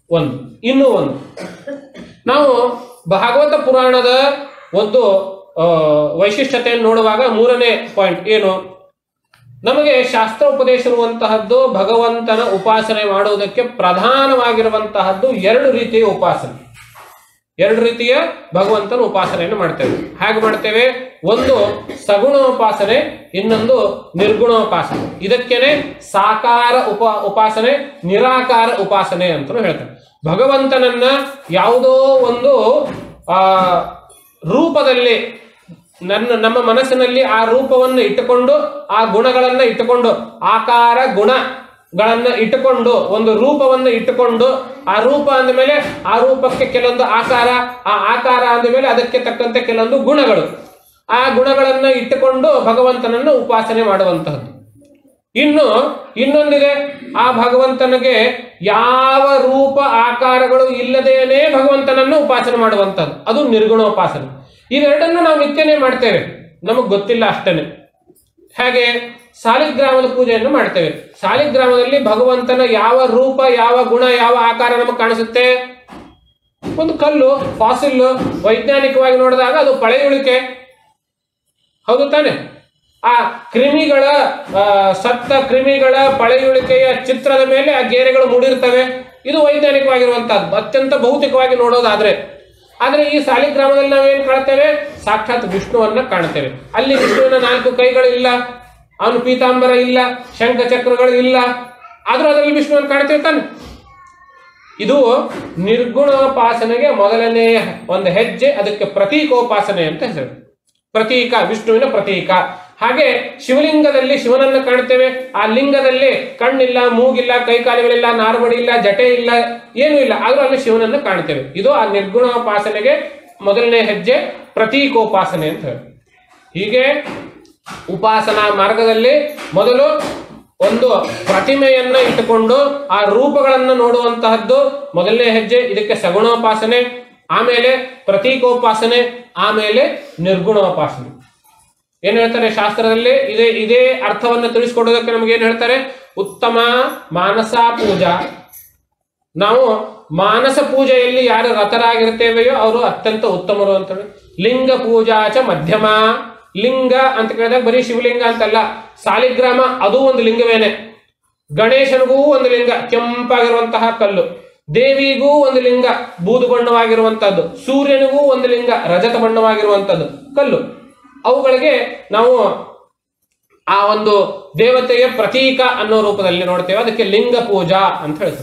ಒಂದು. ಇನ್ನೂ ಒಂದು, ನಾವು ಭಾಗವತ ಪುರಾಣದ ಒಂದು ವೈಶಿಷ್ಟ್ಯತೆಯನ್ನು ನೋಡುವಾಗ ಮೂರನೇ ಪಾಯಿಂಟ್ ಏನು, ನಮಗೆ ಶಾಸ್ತ್ರ ಉಪದೇಶ ಇರುವಂತಹದ್ದು ಭಗವಂತನ ಉಪಾಸನೆ ಮಾಡುವುದಕ್ಕೆ ಪ್ರಧಾನವಾಗಿರುವಂತಹದ್ದು ಎರಡು ರೀತಿಯ ಉಪಾಸನೆ. ಎರಡು ರೀತಿಯ ಭಗವಂತನ ಉಪಾಸನೆಯನ್ನು ಮಾಡ್ತೇವೆ. ಹೇಗೆ ಮಾಡ್ತೇವೆ? ಒಂದು ಸಗುಣೋಪಾಸನೆ, ಇನ್ನೊಂದು ನಿರ್ಗುಣೋಪಾಸನೆ. ಇದಕ್ಕೇನೆ ಸಾಕಾರ ಉಪ ಉಪಾಸನೆ ನಿರಾಕಾರ ಉಪಾಸನೆ ಅಂತಲೂ ಹೇಳ್ತಾರೆ. ಭಗವಂತನನ್ನ ಯಾವುದೋ ಒಂದು ಆ ರೂಪದಲ್ಲಿ ನನ್ನ ನಮ್ಮ ಮನಸ್ಸಿನಲ್ಲಿ ಆ ರೂಪವನ್ನು ಇಟ್ಟುಕೊಂಡು ಆ ಗುಣಗಳನ್ನ ಇಟ್ಟುಕೊಂಡು ಆಕಾರ ಗುಣಗಳನ್ನ ಇಟ್ಟುಕೊಂಡು ಒಂದು ರೂಪವನ್ನು ಇಟ್ಟುಕೊಂಡು ಆ ರೂಪ ಅಂದ ಮೇಲೆ ಆ ರೂಪಕ್ಕೆ ಕೆಲವೊಂದು ಆಕಾರ, ಆ ಆಕಾರ ಅಂದ ಮೇಲೆ ಅದಕ್ಕೆ ತಕ್ಕಂತೆ ಕೆಲವೊಂದು ಗುಣಗಳು, ಆ ಗುಣಗಳನ್ನ ಇಟ್ಟುಕೊಂಡು ಭಗವಂತನನ್ನು ಉಪಾಸನೆ ಮಾಡುವಂತಹದ್ದು. ಇನ್ನು ಇನ್ನೊಂದಿದೆ, ಆ ಭಗವಂತನಿಗೆ ಯಾವ ರೂಪ ಆಕಾರಗಳು ಇಲ್ಲದೇನೆ ಭಗವಂತನನ್ನು ಉಪಾಸನೆ ಮಾಡುವಂತಹದ್ದು, ಅದು ನಿರ್ಗುಣೋಪಾಸನೆ. ಇವೆರಡನ್ನು ನಾವು ನಿತ್ಯನೇ ಮಾಡ್ತೇವೆ, ನಮಗೆ ಗೊತ್ತಿಲ್ಲ ಅಷ್ಟೇನೆ. ಹಾಗೆ ಸಾಲಿಗ್ರಾಮದ ಪೂಜೆಯನ್ನು ಮಾಡ್ತೇವೆ. ಸಾಲಿಗ್ರಾಮದಲ್ಲಿ ಭಗವಂತನ ಯಾವ ರೂಪ, ಯಾವ ಗುಣ, ಯಾವ ಆಕಾರ ನಮಗೆ ಕಾಣಿಸುತ್ತೆ? ಒಂದು ಕಲ್ಲು, ಫಾಸಿಲ್. ವೈಜ್ಞಾನಿಕವಾಗಿ ನೋಡಿದಾಗ ಅದು ಪಳೆಯುಳಿಕೆ, ಹೌದು ತಾನೆ? ಆ ಕ್ರಿಮಿಗಳ ಸತ್ತ ಕ್ರಿಮಿಗಳ ಪಳೆಯುಳಿಕೆಯ ಚಿತ್ರದ ಮೇಲೆ ಆ ಗೆರೆಗಳು ಮೂಡಿರ್ತವೆ. ಇದು ವೈಜ್ಞಾನಿಕವಾಗಿರುವಂತಹದ್ದು, ಅತ್ಯಂತ ಭೌತಿಕವಾಗಿ ನೋಡೋದಾದ್ರೆ. ಆದ್ರೆ ಈ ಸಾಲಿಗ್ರಾಮದಲ್ಲಿ ನಾವೇನ್ ಕಾಣ್ತೇವೆ? ಸಾಕ್ಷಾತ್ ವಿಷ್ಣುವನ್ನ ಕಾಣ್ತೇವೆ. ಅಲ್ಲಿ ವಿಷ್ಣುವಿನ ನಾಲ್ಕು ಕೈಗಳು ಇಲ್ಲ, ಅವನು ಪೀತಾಂಬರ ಇಲ್ಲ, ಶಂಖ ಚಕ್ರಗಳು ಇಲ್ಲ, ಆದ್ರೂ ಅದರಲ್ಲಿ ವಿಷ್ಣುವನ್ನು ಕಾಣ್ತೇವೆ ತಾನೆ. ಇದು ನಿರ್ಗುಣೋಪಾಸನೆಗೆ ಮೊದಲನೇ ಒಂದು ಹೆಜ್ಜೆ, ಅದಕ್ಕೆ ಪ್ರತೀಕೋಪಾಸನೆ ಅಂತ ಹೆಸರು. ಪ್ರತೀಕ, ವಿಷ್ಣುವಿನ ಪ್ರತೀಕ. ಹಾಗೆ ಶಿವಲಿಂಗದಲ್ಲಿ ಶಿವನನ್ನು ಕಾಣ್ತೇವೆ. ಆ ಲಿಂಗದಲ್ಲಿ ಕಣ್ಣಿಲ್ಲ, ಮೂಗಿಲ್ಲ, ಕೈಕಾಲುಗಳಿಲ್ಲ, ನಾರ್ಮಡಿ ಇಲ್ಲ, ಜಟೆ ಇಲ್ಲ, ಏನೂ ಇಲ್ಲ, ಆದ್ರೂ ಅಲ್ಲಿ ಶಿವನನ್ನು ಕಾಣ್ತೇವೆ. ಇದು ಆ ನಿರ್ಗುಣೋಪಾಸನೆಗೆ ಮೊದಲನೇ ಹೆಜ್ಜೆ, ಪ್ರತೀಕೋಪಾಸನೆ ಅಂತ ಹೇಳಿ. ಹೀಗೆ ಉಪಾಸನಾ ಮಾರ್ಗದಲ್ಲಿ ಮೊದಲು ಒಂದು ಪ್ರತಿಮೆಯನ್ನ ಇಟ್ಟುಕೊಂಡು ಆ ರೂಪಗಳನ್ನು ನೋಡುವಂತಹದ್ದು ಮೊದಲನೇ ಹೆಜ್ಜೆ, ಇದಕ್ಕೆ ಸಗುಣೋಪಾಸನೆ. ಆಮೇಲೆ ಪ್ರತೀಕೋಪಾಸನೆ, ಆಮೇಲೆ ನಿರ್ಗುಣೋಪಾಸನೆ. ಏನ್ ಹೇಳ್ತಾರೆ ಶಾಸ್ತ್ರದಲ್ಲಿ? ಇದೇ ಇದೇ ಅರ್ಥವನ್ನು ತಿಳಿಸ್ಕೊಡೋದಕ್ಕೆ ನಮ್ಗೆ ಏನ್ ಹೇಳ್ತಾರೆ? ಉತ್ತಮ ಮಾನಸ ಪೂಜಾ. ನಾವು ಮಾನಸ ಪೂಜೆಯಲ್ಲಿ ಯಾರು ರತರಾಗಿರ್ತೇವೆಯೋ ಅವರು ಅತ್ಯಂತ ಉತ್ತಮರು ಅಂತೇಳಿ. ಲಿಂಗ ಪೂಜಾಚ ಮಧ್ಯಮ. ಲಿಂಗ ಅಂತ ಕೇಳಿದಾಗ ಬರೀ ಶಿವಲಿಂಗ ಅಂತಲ್ಲ, ಸಾಲಿಗ್ರಾಮ ಅದು ಒಂದು ಲಿಂಗವೇನೆ. ಗಣೇಶನಿಗೂ ಒಂದು ಲಿಂಗ, ಕೆಂಪಾಗಿರುವಂತಹ ಕಲ್ಲು. ದೇವಿಗೂ ಒಂದು ಲಿಂಗ, ಬೂದು ಬಣ್ಣವಾಗಿರುವಂತಹದ್ದು. ಸೂರ್ಯನಿಗೂ ಒಂದು ಲಿಂಗ, ರಜತ ಬಣ್ಣವಾಗಿರುವಂತಹದ್ದು ಕಲ್ಲು. ಅವುಗಳಿಗೆ ನಾವು ಆ ಒಂದು ದೇವತೆಯ ಪ್ರತೀಕ ಅನ್ನೋ ರೂಪದಲ್ಲಿ ನೋಡ್ತೇವೆ. ಅದಕ್ಕೆ ಲಿಂಗ ಪೂಜಾ ಅಂತ ಹೇಳ್ತಾರೆ.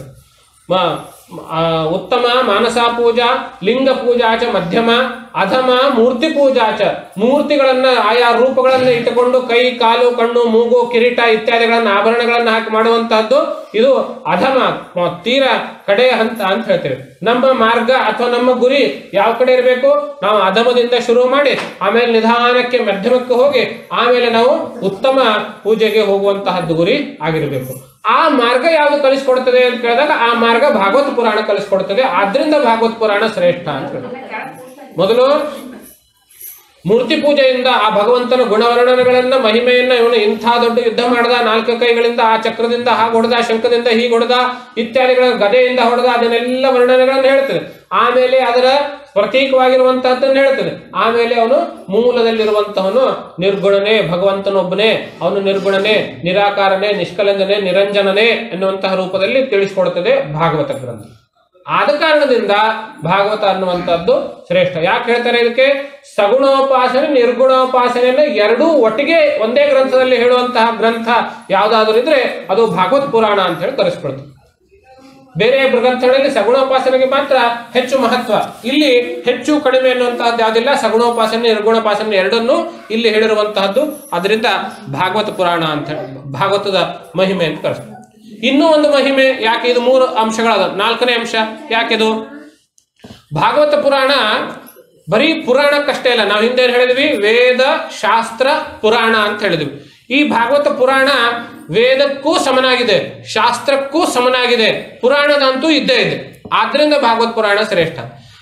ಉತ್ತಮ ಮಾನಸ ಪೂಜಾ, ಲಿಂಗ ಪೂಜಾಚ ಮಧ್ಯಮ, ಅಧಮ ಮೂರ್ತಿ ಪೂಜಾಚ. ಮೂರ್ತಿಗಳನ್ನ ಆಯಾ ರೂಪಗಳನ್ನ ಇಟ್ಟುಕೊಂಡು ಕೈ, ಕಾಲು, ಕಣ್ಣು, ಮೂಗು, ಕಿರೀಟ ಇತ್ಯಾದಿಗಳನ್ನ ಆಭರಣಗಳನ್ನ ಹಾಕಿ ಮಾಡುವಂತಹದ್ದು ಇದು ಅಧಮ, ತೀರಾ ಕಡೆಯ ಹಂತ ಅಂತ ಹೇಳ್ತೇವೆ. ನಮ್ಮ ಮಾರ್ಗ ಅಥವಾ ನಮ್ಮ ಗುರಿ ಯಾವ ಕಡೆ ಇರಬೇಕು? ನಾವು ಅಧಮದಿಂದ ಶುರು ಮಾಡಿ ಆಮೇಲೆ ನಿಧಾನಕ್ಕೆ ಮಧ್ಯಮಕ್ಕೆ ಹೋಗಿ ಆಮೇಲೆ ನಾವು ಉತ್ತಮ ಪೂಜೆಗೆ ಹೋಗುವಂತಹದ್ದು ಗುರಿ ಆಗಿರಬೇಕು. ಆ ಮಾರ್ಗ ಯಾವುದು ಕಲಿಸ್ಕೊಡ್ತದೆ ಅಂತ ಕೇಳಿದಾಗ ಆ ಮಾರ್ಗ ಭಾಗವತ ಪುರಾಣ ಕಲಿಸ್ಕೊಡ್ತದೆ. ಆದ್ರಿಂದ ಭಾಗವತ ಪುರಾಣ ಶ್ರೇಷ್ಠ ಅಂತ ಹೇಳಿ. ಮೊದಲು ಮೂರ್ತಿ ಪೂಜೆಯಿಂದ ಆ ಭಗವಂತನ ಗುಣವರ್ಣನೆಗಳನ್ನ, ಮಹಿಮೆಯನ್ನ, ಇವನು ಇಂಥ ದೊಡ್ಡ ಯುದ್ಧ ಮಾಡ್ದ, ನಾಲ್ಕು ಕೈಗಳಿಂದ, ಆ ಚಕ್ರದಿಂದ ಹಾಗೆ ಹೊಡೆದ, ಶಂಖದಿಂದ ಹೀಗೆ ಹೊಡೆದ, ಇತ್ಯಾದಿಗಳ ಗದೆಯಿಂದ ಹೊಡೆದ, ಅದನ್ನೆಲ್ಲ ವರ್ಣನೆಗಳನ್ನು ಹೇಳ್ತದೆ. ಆಮೇಲೆ ಅದರ ಪ್ರತೀಕವಾಗಿರುವಂತಹದ್ದನ್ನು ಹೇಳ್ತದೆ. ಆಮೇಲೆ ಅವನು ಮೂಲದಲ್ಲಿರುವಂತಹವನು ನಿರ್ಗುಣನೇ, ಭಗವಂತನೊಬ್ಬನೇ, ಅವನು ನಿರ್ಗುಣನೇ, ನಿರಾಕಾರನೇ, ನಿಷ್ಕಲಂಜನೆ, ನಿರಂಜನನೇ ಎನ್ನುವಂತಹ ರೂಪದಲ್ಲಿ ತಿಳಿಸಿಕೊಡುತ್ತದೆ ಭಾಗವತ ಗ್ರಂಥ. ಆದ ಕಾರಣದಿಂದ ಭಾಗವತ ಅನ್ನುವಂಥದ್ದು ಶ್ರೇಷ್ಠ. ಯಾಕೆ ಹೇಳ್ತಾರೆ ಇದಕ್ಕೆ? ಸಗುಣೋಪಾಸನೆ ನಿರ್ಗುಣೋಪಾಸನೆಯನ್ನು ಎರಡೂ ಒಟ್ಟಿಗೆ ಒಂದೇ ಗ್ರಂಥದಲ್ಲಿ ಹೇಳುವಂತಹ ಗ್ರಂಥ ಯಾವುದಾದ್ರೂ ಇದ್ರೆ ಅದು ಭಾಗವತ ಪುರಾಣ ಅಂತ ಹೇಳಿ ಕರೆಸ್ಕೊಳ್ತದೆ. ಬೇರೆ ಗ್ರಂಥಗಳಲ್ಲಿ ಸಗುಣೋಪಾಸನೆಗೆ ಮಾತ್ರ ಹೆಚ್ಚು ಮಹತ್ವ, ಇಲ್ಲಿ ಹೆಚ್ಚು ಕಡಿಮೆ ಎನ್ನುವಂತಹದ್ದು ಯಾವುದಿಲ್ಲ. ಸಗುಣೋಪಾಸನೆ ನಿರ್ಗುಣೋಪಾಸನೆ ಎರಡನ್ನೂ ಇಲ್ಲಿ ಹೇಳಿರುವಂತಹದ್ದು. ಅದರಿಂದ ಭಾಗವತ ಪುರಾಣ ಅಂತ ಹೇಳಿ ಭಾಗವತದ ಮಹಿಮೆ ಅಂತ ಕರೆಸ್ತಾರೆ. ಇನ್ನೂ ಒಂದು ಮಹಿಮೆ ಯಾಕೆ? ಇದು ಮೂರು ಅಂಶಗಳಾದ. ನಾಲ್ಕನೇ ಅಂಶ ಯಾಕೆದು? ಭಾಗವತ ಪುರಾಣ ಬರೀ ಪುರಾಣಕ್ಕಷ್ಟೇ ಇಲ್ಲ. ನಾವು ಹಿಂದೆ ಹೇಳಿದ್ವಿ ವೇದ ಶಾಸ್ತ್ರ ಪುರಾಣ ಅಂತ ಹೇಳಿದ್ವಿ. ಈ ಭಾಗವತ ಪುರಾಣ ವೇದಕ್ಕೂ ಸಮನಾಗಿದೆ, ಶಾಸ್ತ್ರಕ್ಕೂ ಸಮನಾಗಿದೆ, ಪುರಾಣದಂತೂ ಇದ್ದೇ ಇದೆ. ಆದ್ರಿಂದ ಭಾಗವತ ಪುರಾಣ ಶ್ರೇಷ್ಠ.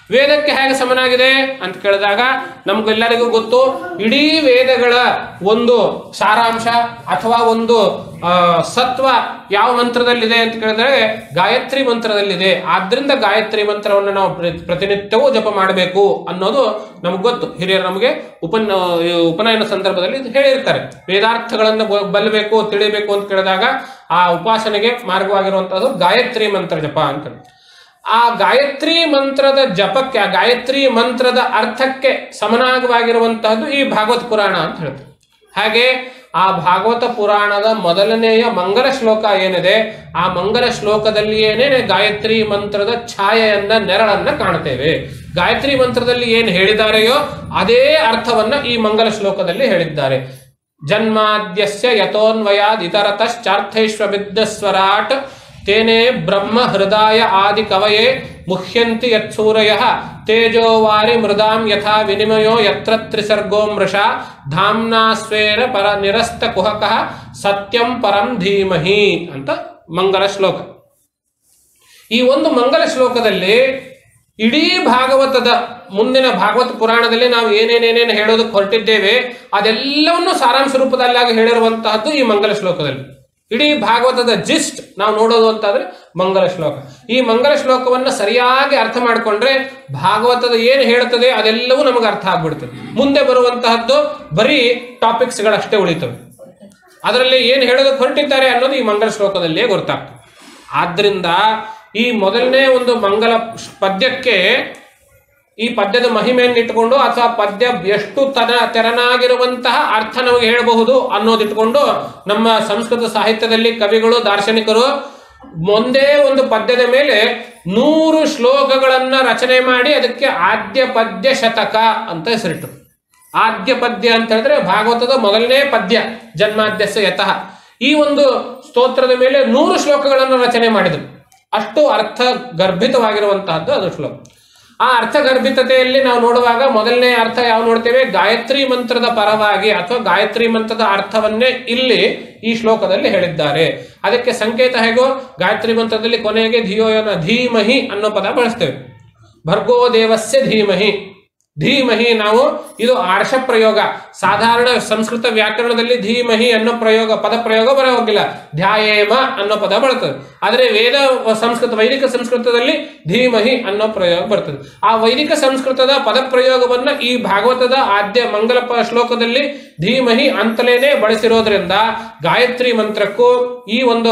ವೇದಕ್ಕೆ ಹೇಗೆ ಸಮನಾಗಿದೆ ಅಂತ ಕೇಳಿದಾಗ ನಮ್ಗೆಲ್ಲರಿಗೂ ಗೊತ್ತು, ಇಡೀ ವೇದಗಳ ಒಂದು ಸಾರಾಂಶ ಅಥವಾ ಒಂದು ಸತ್ವ ಯಾವ ಮಂತ್ರದಲ್ಲಿದೆ ಅಂತ ಕೇಳಿದ್ರೆ ಗಾಯತ್ರಿ ಮಂತ್ರದಲ್ಲಿದೆ. ಆದ್ರಿಂದ ಗಾಯತ್ರಿ ಮಂತ್ರವನ್ನು ನಾವು ಪ್ರತಿನಿತ್ಯವೂ ಜಪ ಮಾಡಬೇಕು ಅನ್ನೋದು ನಮ್ಗೆ ಗೊತ್ತು. ಹಿರಿಯರು ನಮಗೆ ಉಪನ ಉಪನಯನ ಸಂದರ್ಭದಲ್ಲಿ ಹೇಳಿರ್ತಾರೆ. ವೇದಾರ್ಥಗಳನ್ನು ಬಲ್ಲಬೇಕು ತಿಳಿಬೇಕು ಅಂತ ಕೇಳಿದಾಗ ಆ ಉಪಾಸನೆಗೆ ಮಾರ್ಗವಾಗಿರುವಂತಹದ್ದು ಗಾಯತ್ರಿ ಮಂತ್ರ ಜಪ ಅಂತ. ಆ ಗಾಯತ್ರಿ ಮಂತ್ರದ ಜಪಕ್ಕೆ, ಆ ಗಾಯತ್ರಿ ಮಂತ್ರದ ಅರ್ಥಕ್ಕೆ ಸಮನಾಗವಾಗಿರುವಂತಹದ್ದು ಈ ಭಾಗವತ ಪುರಾಣ ಅಂತ ಹೇಳ್ತಾರೆ. ಹಾಗೆ ಆ ಭಾಗವತ ಪುರಾಣದ ಮೊದಲನೆಯ ಮಂಗಲ ಶ್ಲೋಕ ಏನಿದೆ, ಆ ಮಂಗಲ ಶ್ಲೋಕದಲ್ಲಿಯೇನೆ ಗಾಯತ್ರಿ ಮಂತ್ರದ ಛಾಯೆಯನ್ನ, ನೆರಳನ್ನ ಕಾಣ್ತೇವೆ. ಗಾಯತ್ರಿ ಮಂತ್ರದಲ್ಲಿ ಏನು ಹೇಳಿದಾರೆಯೋ ಅದೇ ಅರ್ಥವನ್ನ ಈ ಮಂಗಲ ಶ್ಲೋಕದಲ್ಲಿ ಹೇಳಿದ್ದಾರೆ. ಜನ್ಮಾದ್ಯಸ್ಯ ಯತೋನ್ವಯಾದ್ ಇತರತಶ್ಚಾರ್ಥೈಶ್ವವಿದ್ಧಸ್ವರಾಟ್ ತೇನೇ ಬ್ರಹ್ಮ ಹೃದಯ ಆದಿ ಕವಯೇ ಮುಹ್ಯಂತಿ ಯತ್ಸೂರಯಃ ತೇಜೋವಾರಿ ಮೃದಾಂ ಯಥಾ ವಿನಿಮಯೋ ಯತ್ರ ತ್ರಿಸರ್ಗೋ ಮೃಷಾ ಧಾಮ್ನಾ ಸ್ವೇನ ಪರ ನಿರಸ್ತ ಕುಹಕಃ ಸತ್ಯಂ ಪರಂ ಧೀಮಹಿ ಅಂತ ಮಂಗಲ ಶ್ಲೋಕ. ಈ ಒಂದು ಮಂಗಲ ಶ್ಲೋಕದಲ್ಲಿ ಇಡೀ ಭಾಗವತದ ಮುಂದಿನ ಭಾಗವತ ಪುರಾಣದಲ್ಲಿ ನಾವು ಏನೇನೇನೇನು ಹೇಳೋದಕ್ಕೆ ಹೊರಟಿದ್ದೇವೆ ಅದೆಲ್ಲವನ್ನು ಸಾರಾಂಶ ರೂಪದಲ್ಲಾಗಿ ಹೇಳಿರುವಂತಹದ್ದು ಈ ಮಂಗಲ ಶ್ಲೋಕದಲ್ಲಿ. ಇಡೀ ಭಾಗವತದ ಜಿಸ್ಟ್ ನಾವು ನೋಡೋದು ಅಂತಾದ್ರೆ ಮಂಗಲ ಶ್ಲೋಕ. ಈ ಮಂಗಲ ಶ್ಲೋಕವನ್ನು ಸರಿಯಾಗಿ ಅರ್ಥ ಮಾಡಿಕೊಂಡ್ರೆ ಭಾಗವತದ ಏನು ಹೇಳುತ್ತದೆ ಅದೆಲ್ಲವೂ ನಮಗೆ ಅರ್ಥ ಆಗ್ಬಿಡ್ತದೆ. ಮುಂದೆ ಬರುವಂತಹದ್ದು ಬರೀ ಟಾಪಿಕ್ಸ್ಗಳಷ್ಟೇ ಉಳಿತವೆ. ಅದರಲ್ಲಿ ಏನು ಹೇಳೋದಕ್ಕೆ ಹೊರಟಿದ್ದಾರೆ ಅನ್ನೋದು ಈ ಮಂಗಲ ಶ್ಲೋಕದಲ್ಲಿಯೇ ಗೊತ್ತಾಗ್ತದೆ. ಆದ್ರಿಂದ ಈ ಮೊದಲನೇ ಒಂದು ಮಂಗಲ ಪದ್ಯಕ್ಕೆ ಈ ಪದ್ಯದ ಮಹಿಮೆಯನ್ನು ಇಟ್ಟುಕೊಂಡು ಅಥವಾ ಪದ್ಯ ಎಷ್ಟು ತನ ತೆರನಾಗಿರುವಂತಹ ಅರ್ಥ ನಮಗೆ ಹೇಳಬಹುದು ಅನ್ನೋದಿಟ್ಕೊಂಡು ನಮ್ಮ ಸಂಸ್ಕೃತ ಸಾಹಿತ್ಯದಲ್ಲಿ ಕವಿಗಳು, ದಾರ್ಶನಿಕರು ಒಂದೇ ಒಂದು ಪದ್ಯದ ಮೇಲೆ ನೂರು ಶ್ಲೋಕಗಳನ್ನ ರಚನೆ ಮಾಡಿ ಅದಕ್ಕೆ ಆದ್ಯ ಪದ್ಯ ಶತಕ ಅಂತ ಹೆಸರಿಟ್ಟು. ಆದ್ಯ ಪದ್ಯ ಅಂತ ಹೇಳಿದ್ರೆ ಭಾಗವತದ ಮೊದಲನೇ ಪದ್ಯ ಜನ್ಮಾದ್ಯಸ್ಯ ಯತಃ. ಈ ಒಂದು ಸ್ತೋತ್ರದ ಮೇಲೆ ನೂರು ಶ್ಲೋಕಗಳನ್ನು ರಚನೆ ಮಾಡಿದರು. ಅಷ್ಟು ಅರ್ಥ ಗರ್ಭಿತವಾಗಿರುವಂತಹದ್ದು ಅದು ಶ್ಲೋಕ. ಆ ಅರ್ಥಗರ್ಭಿತತೆಯಲ್ಲಿ ನಾವು ನೋಡುವಾಗ ಮೊದಲನೇ ಅರ್ಥ ಯಾವ ನೋಡ್ತೇವೆ, ಗಾಯತ್ರಿ ಮಂತ್ರದ ಪರವಾಗಿ ಅಥವಾ ಗಾಯತ್ರಿ ಮಂತ್ರದ ಅರ್ಥವನ್ನೇ ಇಲ್ಲಿ ಈ ಶ್ಲೋಕದಲ್ಲಿ ಹೇಳಿದ್ದಾರೆ. ಅದಕ್ಕೆ ಸಂಕೇತ ಹೇಗೋ, ಗಾಯತ್ರಿ ಮಂತ್ರದಲ್ಲಿ ಕೊನೆಗೆ ಧಿಯೋಯನ ಧೀಮಹಿ ಅನ್ನೋ ಪದ ಬಳಸ್ತೇವೆ. ಭರ್ಗೋ ದೇವಸ್ಯ ಧೀಮಹಿ. ಧೀಮಹಿ ನಾವು ಇದು ಆರ್ಷ ಪ್ರಯೋಗ. ಸಾಧಾರಣ ಸಂಸ್ಕೃತ ವ್ಯಾಕರಣದಲ್ಲಿ ಧೀಮಹಿ ಅನ್ನೋ ಪ್ರಯೋಗ ಪದ ಪ್ರಯೋಗ ಬರ ಹೋಗಿಲ್ಲ, ಧ್ಯಾಯೇಮ ಅನ್ನೋ ಪದ ಬರ್ತದೆ. ಆದರೆ ವೇದ ಸಂಸ್ಕೃತ ವೈದಿಕ ಸಂಸ್ಕೃತದಲ್ಲಿ ಧೀಮಹಿ ಅನ್ನೋ ಪ್ರಯೋಗ ಬರ್ತದೆ. ಆ ವೈದಿಕ ಸಂಸ್ಕೃತದ ಪದ ಪ್ರಯೋಗವನ್ನ ಈ ಭಾಗವತದ ಆದ್ಯ ಮಂಗಲ ಶ್ಲೋಕದಲ್ಲಿ ಧೀಮಹಿ ಅಂತಲೇನೆ ಬಳಸಿರೋದ್ರಿಂದ ಗಾಯತ್ರಿ ಮಂತ್ರಕ್ಕೂ ಈ ಒಂದು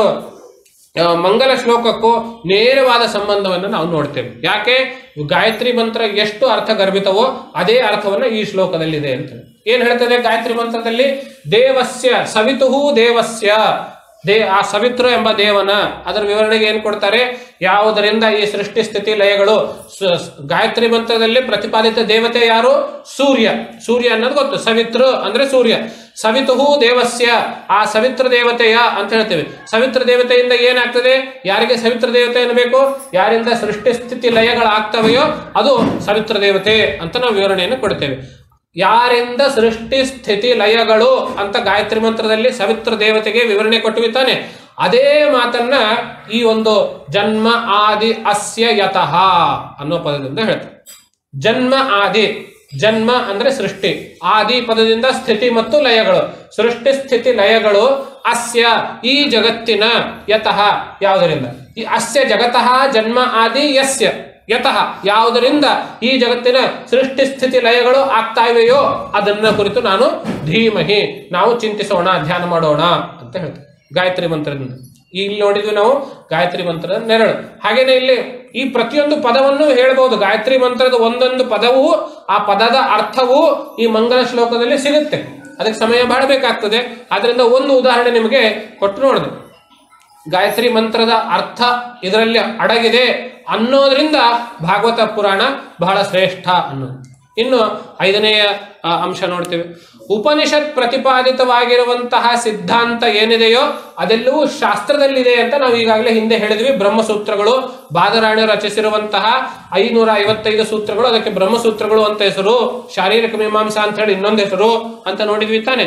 ಮಂಗಲ ಶ್ಲೋಕಕ್ಕೂ ನೇರವಾದ ಸಂಬಂಧವನ್ನು ನಾವು ನೋಡ್ತೇವೆ. ಯಾಕೆ, ಗಾಯತ್ರಿ ಮಂತ್ರ ಎಷ್ಟು ಅರ್ಥ ಗರ್ಭಿತವೋ ಅದೇ ಅರ್ಥವನ್ನ ಈ ಶ್ಲೋಕದಲ್ಲಿದೆ ಅಂತ. ಏನ್ ಹೇಳ್ತದೆ ಗಾಯತ್ರಿ ಮಂತ್ರದಲ್ಲಿ, ದೇವಸ್ಯ ಸವಿತುಹು ದೇವಸ್ಯ, ದೇ ಆ ಸವಿತೃ ಎಂಬ ದೇವನ, ಅದರ ವಿವರಣೆಗೆ ಏನ್ ಕೊಡ್ತಾರೆ, ಯಾವುದರಿಂದ ಈ ಸೃಷ್ಟಿ ಸ್ಥಿತಿ ಲಯಗಳು. ಗಾಯತ್ರಿ ಮಂತ್ರದಲ್ಲಿ ಪ್ರತಿಪಾದಿತ ದೇವತೆ ಯಾರು, ಸೂರ್ಯ. ಸೂರ್ಯ ಅನ್ನೋದು ಗೊತ್ತು, ಸವಿತೃ ಅಂದ್ರೆ ಸೂರ್ಯ. ಸವಿತುಹು ದೇವಸ್ಯ, ಆ ಸವಿತ್ರ ದೇವತೆಯ ಅಂತ ಹೇಳ್ತೇವೆ. ಸವಿತ್ರ ದೇವತೆಯಿಂದ ಏನಾಗ್ತದೆ, ಯಾರಿಗೆ ಸವಿತ್ರ ದೇವತೆ ಅನ್ನಬೇಕು, ಯಾರಿಂದ ಸೃಷ್ಟಿ ಸ್ಥಿತಿ ಲಯಗಳಾಗ್ತವೆಯೋ ಅದು ಸವಿತ್ರ ದೇವತೆ ಅಂತ ನಾವು ವಿವರಣೆಯನ್ನು ಕೊಡ್ತೇವೆ. ಯಾರಿಂದ ಸೃಷ್ಟಿ ಸ್ಥಿತಿ ಲಯಗಳು ಅಂತ ಗಾಯತ್ರಿ ಮಂತ್ರದಲ್ಲಿ ಸವಿತ್ರ ದೇವತೆಗೆ ವಿವರಣೆ ಕೊಟ್ಟು ತಾನೆ, ಅದೇ ಮಾತನ್ನ ಈ ಒಂದು ಜನ್ಮ ಆದಿ ಅಸ್ಯ ಯತಃ ಅನ್ನೋ ಪದದಿಂದ ಹೇಳ್ತಾರೆ. ಜನ್ಮ ಆದಿ, ಜನ್ಮ ಅಂದ್ರೆ ಸೃಷ್ಟಿ, ಆದಿ ಪದದಿಂದ ಸ್ಥಿತಿ ಮತ್ತು ಲಯಗಳು, ಸೃಷ್ಟಿ ಸ್ಥಿತಿ ಲಯಗಳು ಅಸ್ಯ ಈ ಜಗತ್ತಿನ, ಯತಃ ಯಾವುದರಿಂದ, ಈ ಅಸ್ಯ ಜಗತಃ ಜನ್ಮ ಆದಿ ಯಸ್ಯ ಯತಃ ಯಾವುದರಿಂದ ಈ ಜಗತ್ತಿನ ಸೃಷ್ಟಿ ಸ್ಥಿತಿ ಲಯಗಳು ಆಗ್ತಾ ಇವೆಯೋ ಅದನ್ನ ಕುರಿತು ನಾನು ಧೀಮಹಿ ನಾವು ಚಿಂತಿಸೋಣ, ಧ್ಯಾನ ಮಾಡೋಣ ಅಂತ ಹೇಳ್ತೇವೆ ಗಾಯತ್ರಿ ಮಂತ್ರದಿಂದ. ಇಲ್ಲಿ ನೋಡಿದ್ವಿ ನಾವು ಗಾಯತ್ರಿ ಮಂತ್ರದ ನೆರಳು. ಹಾಗೇನೆ ಇಲ್ಲಿ ಈ ಪ್ರತಿಯೊಂದು ಪದವನ್ನು ಹೇಳಬಹುದು. ಗಾಯತ್ರಿ ಮಂತ್ರದ ಒಂದೊಂದು ಪದವೂ ಆ ಪದದ ಅರ್ಥವೂ ಈ ಮಂಗಲ ಶ್ಲೋಕದಲ್ಲಿ ಸಿಗುತ್ತೆ. ಅದಕ್ಕೆ ಸಮಯ ಬಹಳ ಬೇಕಾಗ್ತದೆ. ಆದ್ರಿಂದ ಒಂದು ಉದಾಹರಣೆ ನಿಮಗೆ ಕೊಟ್ಟು ನೋಡಿದೆ. ಗಾಯತ್ರಿ ಮಂತ್ರದ ಅರ್ಥ ಇದರಲ್ಲಿ ಅಡಗಿದೆ ಅನ್ನೋದ್ರಿಂದ ಭಾಗವತ ಪುರಾಣ ಬಹಳ ಶ್ರೇಷ್ಠ ಅನ್ನೋದು. ಇನ್ನು ಐದನೆಯ ಅಂಶ ನೋಡ್ತೇವೆ. ಉಪನಿಷತ್ ಪ್ರತಿಪಾದಿತವಾಗಿರುವಂತಹ ಸಿದ್ಧಾಂತ ಏನಿದೆಯೋ ಅದೆಲ್ಲವೂ ಶಾಸ್ತ್ರದಲ್ಲಿದೆ ಅಂತ ನಾವು ಈಗಾಗಲೇ ಹಿಂದೆ ಹೇಳಿದ್ವಿ. ಬ್ರಹ್ಮಸೂತ್ರಗಳು, ಬಾದರಾಯಣ ರಚಿಸಿರುವಂತಹ ಐನೂರ ಐವತ್ತೈದು ಸೂತ್ರಗಳು, ಅದಕ್ಕೆ ಬ್ರಹ್ಮಸೂತ್ರಗಳು ಅಂತ ಹೆಸರು. ಶಾರೀರಿಕ ಮೀಮಾಂಸಾ ಅಂತ ಹೇಳಿ ಇನ್ನೊಂದು ಹೆಸರು ಅಂತ ನೋಡಿದ್ವಿ ತಾನೆ.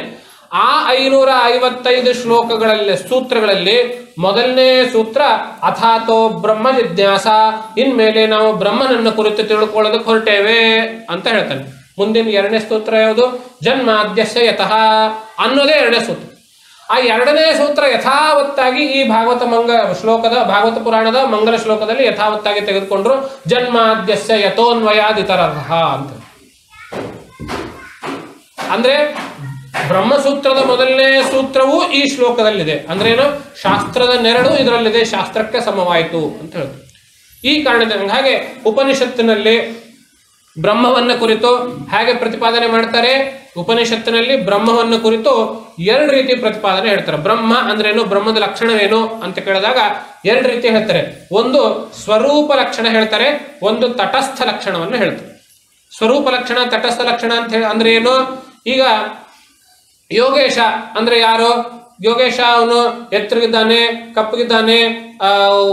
ಆ ಐನೂರ ಐವತ್ತೈದು ಶ್ಲೋಕಗಳಲ್ಲಿ ಸೂತ್ರಗಳಲ್ಲಿ ಮೊದಲನೇ ಸೂತ್ರ ಅಥಾತೋ ಬ್ರಹ್ಮ ಜಿಜ್ಞಾಸ, ಇನ್ಮೇಲೆ ನಾವು ಬ್ರಹ್ಮನನ್ನು ಕುರಿತು ತಿಳ್ಕೊಳ್ಳೋದಕ್ಕೆ ಹೊರಟೇವೆ ಅಂತ ಹೇಳ್ತಾನೆ. ಮುಂದಿನ ಎರಡನೇ ಸೂತ್ರ ಯಾವುದು? ಜನ್ಮಾದ್ಯಸ್ಯ ಯತಃ ಅನ್ನೋದೇ ಎರಡನೇ ಸೂತ್ರ. ಆ ಎರಡನೇ ಸೂತ್ರ ಯಥಾವತ್ತಾಗಿ ಈ ಭಾಗವತ ಮಂಗ ಶ್ಲೋಕದ ಭಾಗವತ ಪುರಾಣದ ಮಂಗಲ ಶ್ಲೋಕದಲ್ಲಿ ಯಥಾವತ್ತಾಗಿ ತೆಗೆದುಕೊಂಡ್ರು. ಜನ್ಮಾದ್ಯಸ್ಯ ಯಥೋನ್ವಯಾದಿತರರ್ಹ ಅಂತ. ಅಂದ್ರೆ ಬ್ರಹ್ಮಸೂತ್ರದ ಮೊದಲನೇ ಸೂತ್ರವೂ ಈ ಶ್ಲೋಕದಲ್ಲಿದೆ. ಅಂದ್ರೆ ಏನು? ಶಾಸ್ತ್ರದ ನೆರಳು ಇದರಲ್ಲಿದೆ, ಶಾಸ್ತ್ರಕ್ಕೆ ಸಮವಾಯಿತು ಅಂತ ಹೇಳ್ತಾರೆ. ಈ ಕಾರಣದಿಂದ ಹಾಗೆ ಉಪನಿಷತ್ತಿನಲ್ಲಿ ಬ್ರಹ್ಮವನ್ನ ಕುರಿತು ಹೇಗೆ ಪ್ರತಿಪಾದನೆ ಮಾಡ್ತಾರೆ? ಉಪನಿಷತ್ತಿನಲ್ಲಿ ಬ್ರಹ್ಮವನ್ನು ಕುರಿತು ಎರಡು ರೀತಿ ಪ್ರತಿಪಾದನೆ ಹೇಳ್ತಾರೆ. ಬ್ರಹ್ಮ ಅಂದ್ರೇನು, ಬ್ರಹ್ಮದ ಲಕ್ಷಣವೇನು ಅಂತ ಕೇಳಿದಾಗ ಎರಡು ರೀತಿ ಹೇಳ್ತಾರೆ. ಒಂದು ಸ್ವರೂಪ ಲಕ್ಷಣ ಹೇಳ್ತಾರೆ, ಒಂದು ತಟಸ್ಥ ಲಕ್ಷಣವನ್ನು ಹೇಳ್ತಾರೆ. ಸ್ವರೂಪ ಲಕ್ಷಣ, ತಟಸ್ಥ ಲಕ್ಷಣ ಅಂತ ಹೇಳಿ ಅಂದ್ರೆ ಏನು? ಈಗ ಯೋಗೇಶ ಅಂದ್ರೆ ಯಾರು? ಯೋಗೇಶ ಅವನು ಎತ್ತರಗಿದ್ದಾನೆ, ಕಪ್ಪಗಿದ್ದಾನೆ, ಆ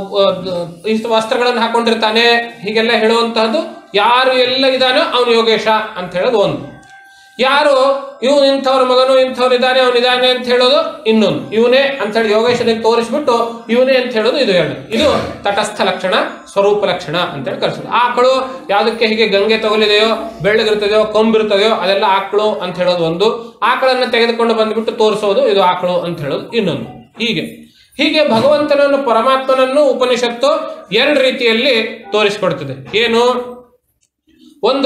ವಸ್ತ್ರಗಳನ್ನು ಹಾಕೊಂಡಿರ್ತಾನೆ, ಹೀಗೆಲ್ಲ ಹೇಳುವಂತಹದ್ದು. ಯಾರು ಎಲ್ಲ ಇದ್ದಾನೋ ಅವನು ಯೋಗೇಶ ಅಂತ ಹೇಳೋದು ಒಂದು. ಯಾರು ಇವನು ಇಂಥವ್ರ ಮಗನು, ಇಂಥವ್ರು ಇದ್ದಾನೆ, ಅವನಿದ್ದಾನೆ ಅಂತ ಹೇಳೋದು ಇನ್ನೊಂದು. ಇವನೇ ಅಂತ ಹೇಳಿ ಯೋಗೇಶನಿಗೆ ತೋರಿಸ್ಬಿಟ್ಟು ಇವನೇ ಅಂತ ಹೇಳೋದು ಇದು ಎರಡು. ಇದು ತಟಸ್ಥ ಲಕ್ಷಣ, ಸ್ವರೂಪ ಲಕ್ಷಣ ಅಂತೇಳಿ ಕರೆಸೋದು. ಆಕಳು ಯಾವುದಕ್ಕೆ ಹೀಗೆ ಗಂಗೆ ತಗೊಲಿದೆಯೋ, ಬೆಳ್ಳಗಿರ್ತದೆಯೋ, ಕೊಂಬಿರ್ತದೆಯೋ ಅದೆಲ್ಲ ಆಕಳು ಅಂತ ಹೇಳೋದು ಒಂದು. ಆಕಳನ್ನು ತೆಗೆದುಕೊಂಡು ಬಂದ್ಬಿಟ್ಟು ತೋರಿಸೋದು ಇದು ಆಕಳು ಅಂತ ಹೇಳೋದು ಇನ್ನೊಂದು. ಹೀಗೆ ಹೀಗೆ ಭಗವಂತನನ್ನು, ಪರಮಾತ್ಮನನ್ನು ಉಪನಿಷತ್ತು ಎರಡು ರೀತಿಯಲ್ಲಿ ತೋರಿಸಿಕೊಡ್ತದೆ. ಏನು? ಒಂದು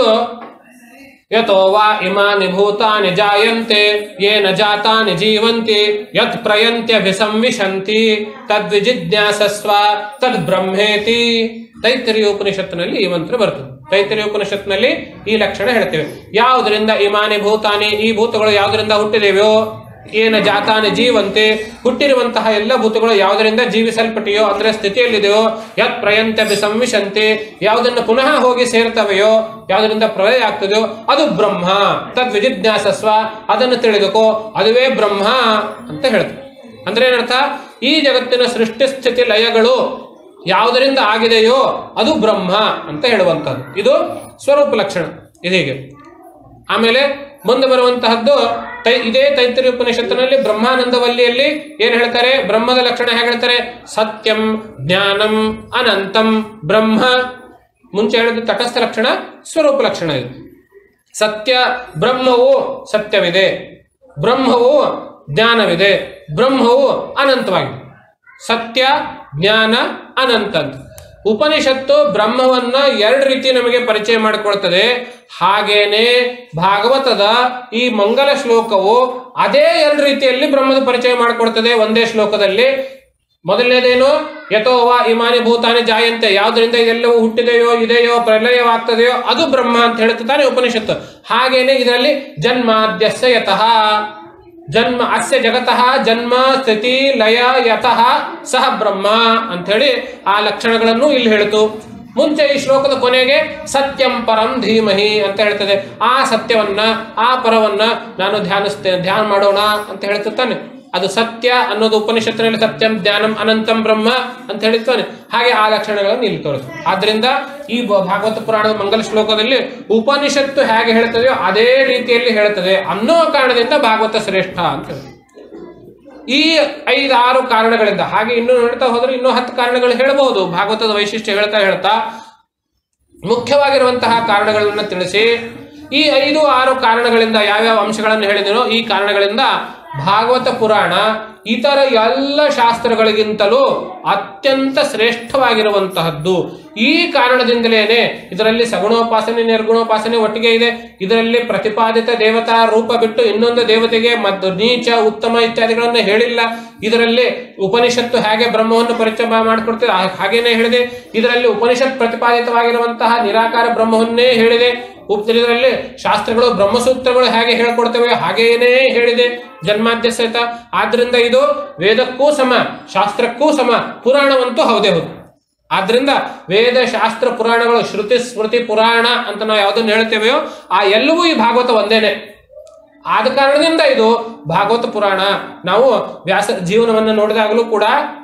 ಯತೋ ವಾ ಇಮಾನಿ ಭೂತಾನಿ ಜಾಯಂತೆ ಯೇನ ಜಾತಾನಿ ಜೀವಂತಿ ಯತ್ ಪ್ರಯಂತ್ಯಭಿಸಂವಿಶಂತಿ ತದ್ವಿಜಿಜ್ಞಾಸಸ್ವ ತದ್ ಬ್ರಹ್ಮೇತಿ. ತೈತ್ತರೀಯ ಉಪನಿಷತ್ತಿನಲ್ಲಿ ಈ ಮಂತ್ರ ಬರ್ತದೆ. ತೈತ್ತರೀಯ ಉಪನಿಷತ್ತಿನಲ್ಲಿ ಈ ಲಕ್ಷಣ ಹೇಳ್ತೇವೆ. ಯಾವುದರಿಂದ ಇಮಾನಿ ಭೂತಾನಿ, ಈ ಭೂತಗಳು ಯಾವುದರಿಂದ ಹುಟ್ಟಿದೇವೆಯೋ, ಏನ ಜಾತಾನೆ ಜೀವಂತೆ, ಹುಟ್ಟಿರುವಂತಹ ಎಲ್ಲ ಭೂತಗಳು ಯಾವುದರಿಂದ ಜೀವಿಸಲ್ಪಟ್ಟಿಯೋ ಅಂದ್ರೆ ಸ್ಥಿತಿಯಲ್ಲಿದೆಯೋ, ಯತ್ ಪ್ರಯಂತ್ಯ ಸಂವಿಶಂತೆ, ಯಾವುದನ್ನು ಪುನಃ ಹೋಗಿ ಸೇರ್ತವೆಯೋ, ಯಾವುದರಿಂದ ಪ್ರಳಯ ಆಗ್ತದೆಯೋ ಅದು ಬ್ರಹ್ಮ. ತದ್ವಿಜಿಜ್ಞಾಸಸ್ವ, ಅದನ್ನು ತಿಳಿದುಕೋ, ಅದುವೇ ಬ್ರಹ್ಮ ಅಂತ ಹೇಳ್ತಾರೆ. ಅಂದ್ರೆ ಏನರ್ಥ? ಈ ಜಗತ್ತಿನ ಸೃಷ್ಟಿ ಸ್ಥಿತಿ ಲಯಗಳು ಯಾವುದರಿಂದ ಆಗಿದೆಯೋ ಅದು ಬ್ರಹ್ಮ ಅಂತ ಹೇಳುವಂತಹದ್ದು. ಇದು ಸ್ವರೂಪ ಲಕ್ಷಣ ಇದೀಗೆ. ಆಮೇಲೆ ಮುಂದೆ ಬರುವಂತಹದ್ದು ತೈ ಇದೇ ತೈತ್ತರೀಯ ಉಪನಿಷತ್ತಿನಲ್ಲಿ ಬ್ರಹ್ಮಾನಂದವಲ್ಲಿಯಲ್ಲಿ ಏನ್ ಹೇಳ್ತಾರೆ? ಬ್ರಹ್ಮದ ಲಕ್ಷಣ ಹೇಗೆ ಹೇಳ್ತಾರೆ? ಸತ್ಯಂ ಜ್ಞಾನಂ ಅನಂತಂ ಬ್ರಹ್ಮ. ಮುಂಚೆ ಹೇಳಿದ ತಟಸ್ಥ ಲಕ್ಷಣ, ಸ್ವರೂಪ ಲಕ್ಷಣ ಇದು. ಸತ್ಯ, ಬ್ರಹ್ಮವು ಸತ್ಯವಿದೆ, ಬ್ರಹ್ಮವು ಜ್ಞಾನವಿದೆ, ಬ್ರಹ್ಮವು ಅನಂತವಾಗಿದೆ. ಸತ್ಯ, ಜ್ಞಾನ, ಅನಂತ ಅಂತ ಉಪನಿಷತ್ತು ಬ್ರಹ್ಮವನ್ನ ಎರಡು ರೀತಿ ನಮಗೆ ಪರಿಚಯ ಮಾಡಿಕೊಳ್ತದೆ. ಹಾಗೇನೆ ಭಾಗವತದ ಈ ಮಂಗಲ ಶ್ಲೋಕವು ಅದೇ ಎರಡು ರೀತಿಯಲ್ಲಿ ಬ್ರಹ್ಮದ ಪರಿಚಯ ಮಾಡಿಕೊಡ್ತದೆ ಒಂದೇ ಶ್ಲೋಕದಲ್ಲಿ. ಮೊದಲನೇದೇನು? ಯಥೋವಾ ಇಮಾನಿ ಭೂತಾನಿ ಜಾಯಂತೆ, ಯಾವುದರಿಂದ ಇದೆಲ್ಲವೂ ಹುಟ್ಟಿದೆಯೋ, ಇದೆಯೋ, ಪ್ರಲಯವಾಗ್ತದೆಯೋ ಅದು ಬ್ರಹ್ಮ ಅಂತ ಹೇಳುತ್ತಾನೆ ಉಪನಿಷತ್ತು. ಹಾಗೇನೆ ಇದರಲ್ಲಿ ಜನ್ಮಾದ್ಯಸ್ಯ ಯತಃ, ಜನ್ಮ ಅಸ್ಯ ಜಗತಃ ಜನ್ಮ ಸ್ಥಿತಿ ಲಯ ಯತಃ ಸಹ ಬ್ರಹ್ಮ ಅಂತ ಹೇಳಿ ಆ ಲಕ್ಷಣಗಳನ್ನು ಇಲ್ಲಿ ಹೇಳಿತು. ಮುಂಚೆ ಈ ಶ್ಲೋಕದ ಕೊನೆಗೆ ಸತ್ಯಂ ಪರಂ ಧೀಮಹಿ ಅಂತ ಹೇಳ್ತದೆ. ಆ ಸತ್ಯವನ್ನ, ಆ ಪರವನ್ನ ನಾನು ಧ್ಯಾನಿಸ್ತೇನೆ, ಧ್ಯಾನ ಮಾಡೋಣ ಅಂತ ಹೇಳ್ತಾನೆ. ಅದು ಸತ್ಯ ಅನ್ನೋದು ಉಪನಿಷತ್ತಿನಲ್ಲಿ ಸತ್ಯಂ ಜ್ಞಾನಂ ಅನಂತಂ ಬ್ರಹ್ಮ ಅಂತ ಹೇಳಿರ್ತಾನೆ. ಹಾಗೆ ಆ ಲಕ್ಷಣಗಳನ್ನು ಇಲ್ಲಿ ತೋರಿಸ್ತು. ಆದ್ರಿಂದ ಈ ಭಾಗವತ ಪುರಾಣದ ಮಂಗಲ ಶ್ಲೋಕದಲ್ಲಿ ಉಪನಿಷತ್ತು ಹೇಗೆ ಹೇಳ್ತದೆಯೋ ಅದೇ ರೀತಿಯಲ್ಲಿ ಹೇಳ್ತದೆ ಅನ್ನೋ ಕಾರಣದಿಂದ ಭಾಗವತ ಶ್ರೇಷ್ಠ ಅಂತ ಹೇಳಿ. ಈ ಐದಾರು ಕಾರಣಗಳಿಂದ, ಹಾಗೆ ಇನ್ನೂ ಹೇಳ್ತಾ ಹೋದ್ರೆ ಇನ್ನೂ ಹತ್ತು ಕಾರಣಗಳು ಹೇಳಬಹುದು. ಭಾಗವತದ ವೈಶಿಷ್ಟ್ಯ ಹೇಳ್ತಾ ಹೇಳ್ತಾ ಮುಖ್ಯವಾಗಿರುವಂತಹ ಕಾರಣಗಳನ್ನ ತಿಳಿಸಿ, ಈ ಐದು ಆರು ಕಾರಣಗಳಿಂದ ಯಾವ್ಯಾವ ಅಂಶಗಳನ್ನು ಹೇಳಿದನೋ ಈ ಕಾರಣಗಳಿಂದ ಭಾಗವತ ಪುರಾಣ ಇತರ ಎಲ್ಲ ಶಾಸ್ತ್ರಗಳಿಗಿಂತಲೂ ಅತ್ಯಂತ ಶ್ರೇಷ್ಠವಾಗಿರುವಂತಹದ್ದು. ಈ ಕಾರಣದಿಂದಲೇನೆ ಇದರಲ್ಲಿ ಸಗುಣೋಪಾಸನೆ, ನಿರ್ಗುಣೋಪಾಸನೆ ಒಟ್ಟಿಗೆ ಇದೆ. ಇದರಲ್ಲಿ ಪ್ರತಿಪಾದಿತ ದೇವತಾ ರೂಪ ಬಿಟ್ಟು ಇನ್ನೊಂದು ದೇವತೆಗೆ ಮತ್ತು ನೀಚ, ಉತ್ತಮ ಇತ್ಯಾದಿಗಳನ್ನು ಹೇಳಿಲ್ಲ. ಇದರಲ್ಲಿ ಉಪನಿಷತ್ತು ಹೇಗೆ ಬ್ರಹ್ಮವನ್ನು ಪರಿಚಯ ಮಾಡಿಕೊಡ್ತದೆ ಹಾಗೇನೆ ಹೇಳಿದೆ. ಇದರಲ್ಲಿ ಉಪನಿಷತ್ ಪ್ರತಿಪಾದಿತವಾಗಿರುವಂತಹ ನಿರಾಕಾರ ಬ್ರಹ್ಮವನ್ನೇ ಹೇಳಿದೆ. ಇದರಲ್ಲಿ ಶಾಸ್ತ್ರಗಳು, ಬ್ರಹ್ಮಸೂತ್ರಗಳು ಹೇಗೆ ಹೇಳ್ಕೊಡ್ತವೆ ಹಾಗೇನೇ ಹೇಳಿದೆ ಜನ್ಮಾದ್ಯ ಸಹಿತ. ಆದ್ರಿಂದ ಇದು ವೇದಕ್ಕೂ ಸಮ, ಶಾಸ್ತ್ರಕ್ಕೂ ಸಮ, ಪುರಾಣವಂತೂ ಹೌದೇ ಹೌದು. ಆದ್ರಿಂದ ವೇದ, ಶಾಸ್ತ್ರ, ಪುರಾಣಗಳು, ಶ್ರುತಿ, ಸ್ಮೃತಿ, ಪುರಾಣ ಅಂತ ನಾವು ಯಾವುದನ್ನು ಹೇಳ್ತೇವೆಯೋ ಆ ಎಲ್ಲವೂ ಈ ಭಾಗವತ ಒಂದೇನೆ. ಆದ ಕಾರಣದಿಂದ ಇದು ಭಾಗವತ ಪುರಾಣ. ನಾವು ವ್ಯಾಸ ಜೀವನವನ್ನು ನೋಡಿದಾಗಲೂ ಕೂಡ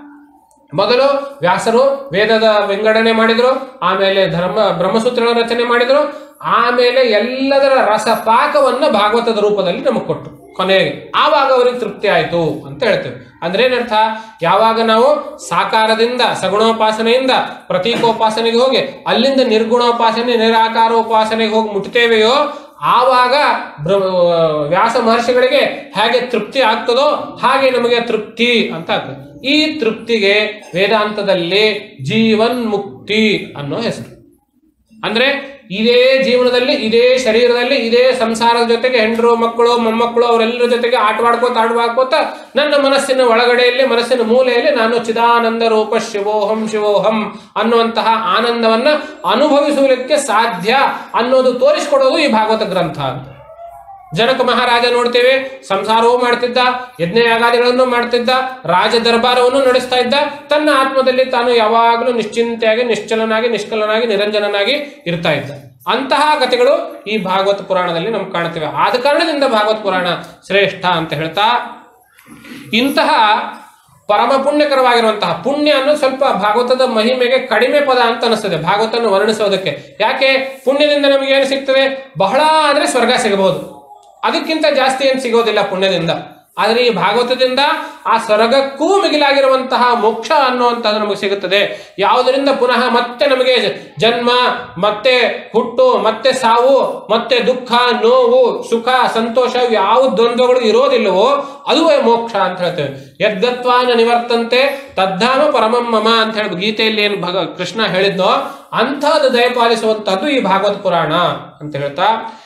ಮೊದಲು ವ್ಯಾಸರು ವೇದದ ವಿಂಗಡಣೆ ಮಾಡಿದ್ರು, ಆಮೇಲೆ ಧರ್ಮ ಬ್ರಹ್ಮಸೂತ್ರಗಳ ರಚನೆ ಮಾಡಿದ್ರು, ಆಮೇಲೆ ಎಲ್ಲದರ ರಸಪಾಕವನ್ನ ಭಾಗವತದ ರೂಪದಲ್ಲಿ ನಮಗೆ ಕೊಟ್ಟರು. ಕೊನೆಗೆ ಆವಾಗ ಅವರಿಗೆ ತೃಪ್ತಿ ಆಯಿತು ಅಂತ ಹೇಳ್ತೇವೆ. ಅಂದ್ರೆ ಏನರ್ಥ, ಯಾವಾಗ ನಾವು ಸಾಕಾರದಿಂದ ಸಗುಣೋಪಾಸನೆಯಿಂದ ಪ್ರತೀಕೋಪಾಸನೆಗೆ ಹೋಗಿ ಅಲ್ಲಿಂದ ನಿರ್ಗುಣೋಪಾಸನೆ ನಿರಾಕಾರ ಉಪಾಸನೆಗೆ ಹೋಗಿ ಮುಟ್ತೇವೆಯೋ ಆವಾಗ ವ್ಯಾಸ ಮಹರ್ಷಿಗಳಿಗೆ ಹೇಗೆ ತೃಪ್ತಿ ಆಗ್ತದೋ ಹಾಗೆ ನಮಗೆ ತೃಪ್ತಿ ಅಂತ ಆಗ್ತದೆ. ಈ ತೃಪ್ತಿಗೆ ವೇದಾಂತದಲ್ಲಿ ಜೀವನ್ ಮುಕ್ತಿ ಅನ್ನೋ ಹೆಸರು. ಅಂದ್ರೆ ಇದೇ ಜೀವನದಲ್ಲಿ ಇದೇ ಶರೀರದಲ್ಲಿ ಇದೇ ಸಂಸಾರದ ಜೊತೆಗೆ ಹೆಂಡರು ಮಕ್ಕಳು ಮೊಮ್ಮಕ್ಕಳು ಅವರೆಲ್ಲರ ಜೊತೆಗೆ ಆಟವಾಡ್ಕೋತ ಆಟವಾಡ್ಕೋತ ನನ್ನ ಮನಸ್ಸಿನ ಒಳಗಡೆಯಲ್ಲಿ ಮನಸ್ಸಿನ ಮೂಲೆಯಲ್ಲಿ ನಾನು ಚಿದಾನಂದ ರೂಪ ಶಿವೋಹಂ ಶಿವೋಹಂ ಅನ್ನುವಂತಹ ಆನಂದವನ್ನ ಅನುಭವಿಸುವುದಕ್ಕೆ ಸಾಧ್ಯ ಅನ್ನೋದು ತೋರಿಸಿಕೊಡೋದು ಈ ಭಾಗವತ ಗ್ರಂಥ ಅಂತ. ಜನಕ ಮಹಾರಾಜ ನೋಡ್ತೇವೆ, ಸಂಸಾರವೂ ಮಾಡ್ತಿದ್ದ, ಯಜ್ಞ ಯಾಗಾದಿಗಳನ್ನು ಮಾಡ್ತಿದ್ದ, ರಾಜ ದರ್ಬಾರವನ್ನು ನಡೆಸ್ತಾ ಇದ್ದ, ತನ್ನ ಆತ್ಮದಲ್ಲಿ ತಾನು ಯಾವಾಗಲೂ ನಿಶ್ಚಿಂತೆಯಾಗಿ ನಿಶ್ಚಲನಾಗಿ ನಿಷ್ಕಲನಾಗಿ ನಿರಂಜನನಾಗಿ ಇರ್ತಾ ಇದ್ದ. ಅಂತಹ ಕಥೆಗಳು ಈ ಭಾಗವತ ಪುರಾಣದಲ್ಲಿ ನಮ್ಗೆ ಕಾಣ್ತೇವೆ. ಆದ ಕಾರಣದಿಂದ ಭಾಗವತ ಪುರಾಣ ಶ್ರೇಷ್ಠ ಅಂತ ಹೇಳ್ತಾ, ಇಂತಹ ಪರಮ ಪುಣ್ಯಕರವಾಗಿರುವಂತಹ ಪುಣ್ಯ ಅನ್ನೋದು ಸ್ವಲ್ಪ ಭಾಗವತದ ಮಹಿಮೆಗೆ ಕಡಿಮೆ ಪದ ಅಂತ ಅನಿಸ್ತದೆ ಭಾಗವತನ್ನು ವರ್ಣಿಸೋದಕ್ಕೆ. ಯಾಕೆ? ಪುಣ್ಯದಿಂದ ನಮಗೆ ಏನು ಸಿಗ್ತದೆ? ಬಹಳ ಆದ್ರೆ ಸ್ವರ್ಗ ಸಿಗಬಹುದು, ಅದಕ್ಕಿಂತ ಜಾಸ್ತಿ ಏನು ಸಿಗೋದಿಲ್ಲ ಪುಣ್ಯದಿಂದ. ಆದರೆ ಈ ಭಾಗವತದಿಂದ ಆ ಸ್ವರ್ಗಕ್ಕೂ ಮಿಗಿಲಾಗಿರುವಂತಹ ಮೋಕ್ಷ ಅನ್ನುವಂಥದ್ದು ನಮಗೆ ಸಿಗುತ್ತದೆ. ಯಾವುದರಿಂದ ಪುನಃ ಮತ್ತೆ ನಮಗೆ ಜನ್ಮ, ಮತ್ತೆ ಹುಟ್ಟು, ಮತ್ತೆ ಸಾವು, ಮತ್ತೆ ದುಃಖ, ನೋವು, ಸುಖ, ಸಂತೋಷ ಯಾವ ದ್ವಂದ್ವಗಳು ಇರೋದಿಲ್ಲವೋ ಅದುವೇ ಮೋಕ್ಷ ಅಂತ ಹೇಳ್ತೇವೆ. ಯದ್ಗತ್ವಾನ ನಿವರ್ತಂತೆ ತದ್ಧಾಮ ಪರಮಂ ಮಮ ಅಂತ ಹೇಳಿ ಗೀತೆಯಲ್ಲಿ ಏನು ಭಗ ಕೃಷ್ಣ ಹೇಳಿದ್ನೋ ಅಂಥದ್ದು ದಯಪಾಲಿಸುವಂತಹದ್ದು ಈ ಭಾಗವತ ಪುರಾಣ ಅಂತ ಹೇಳ್ತಾ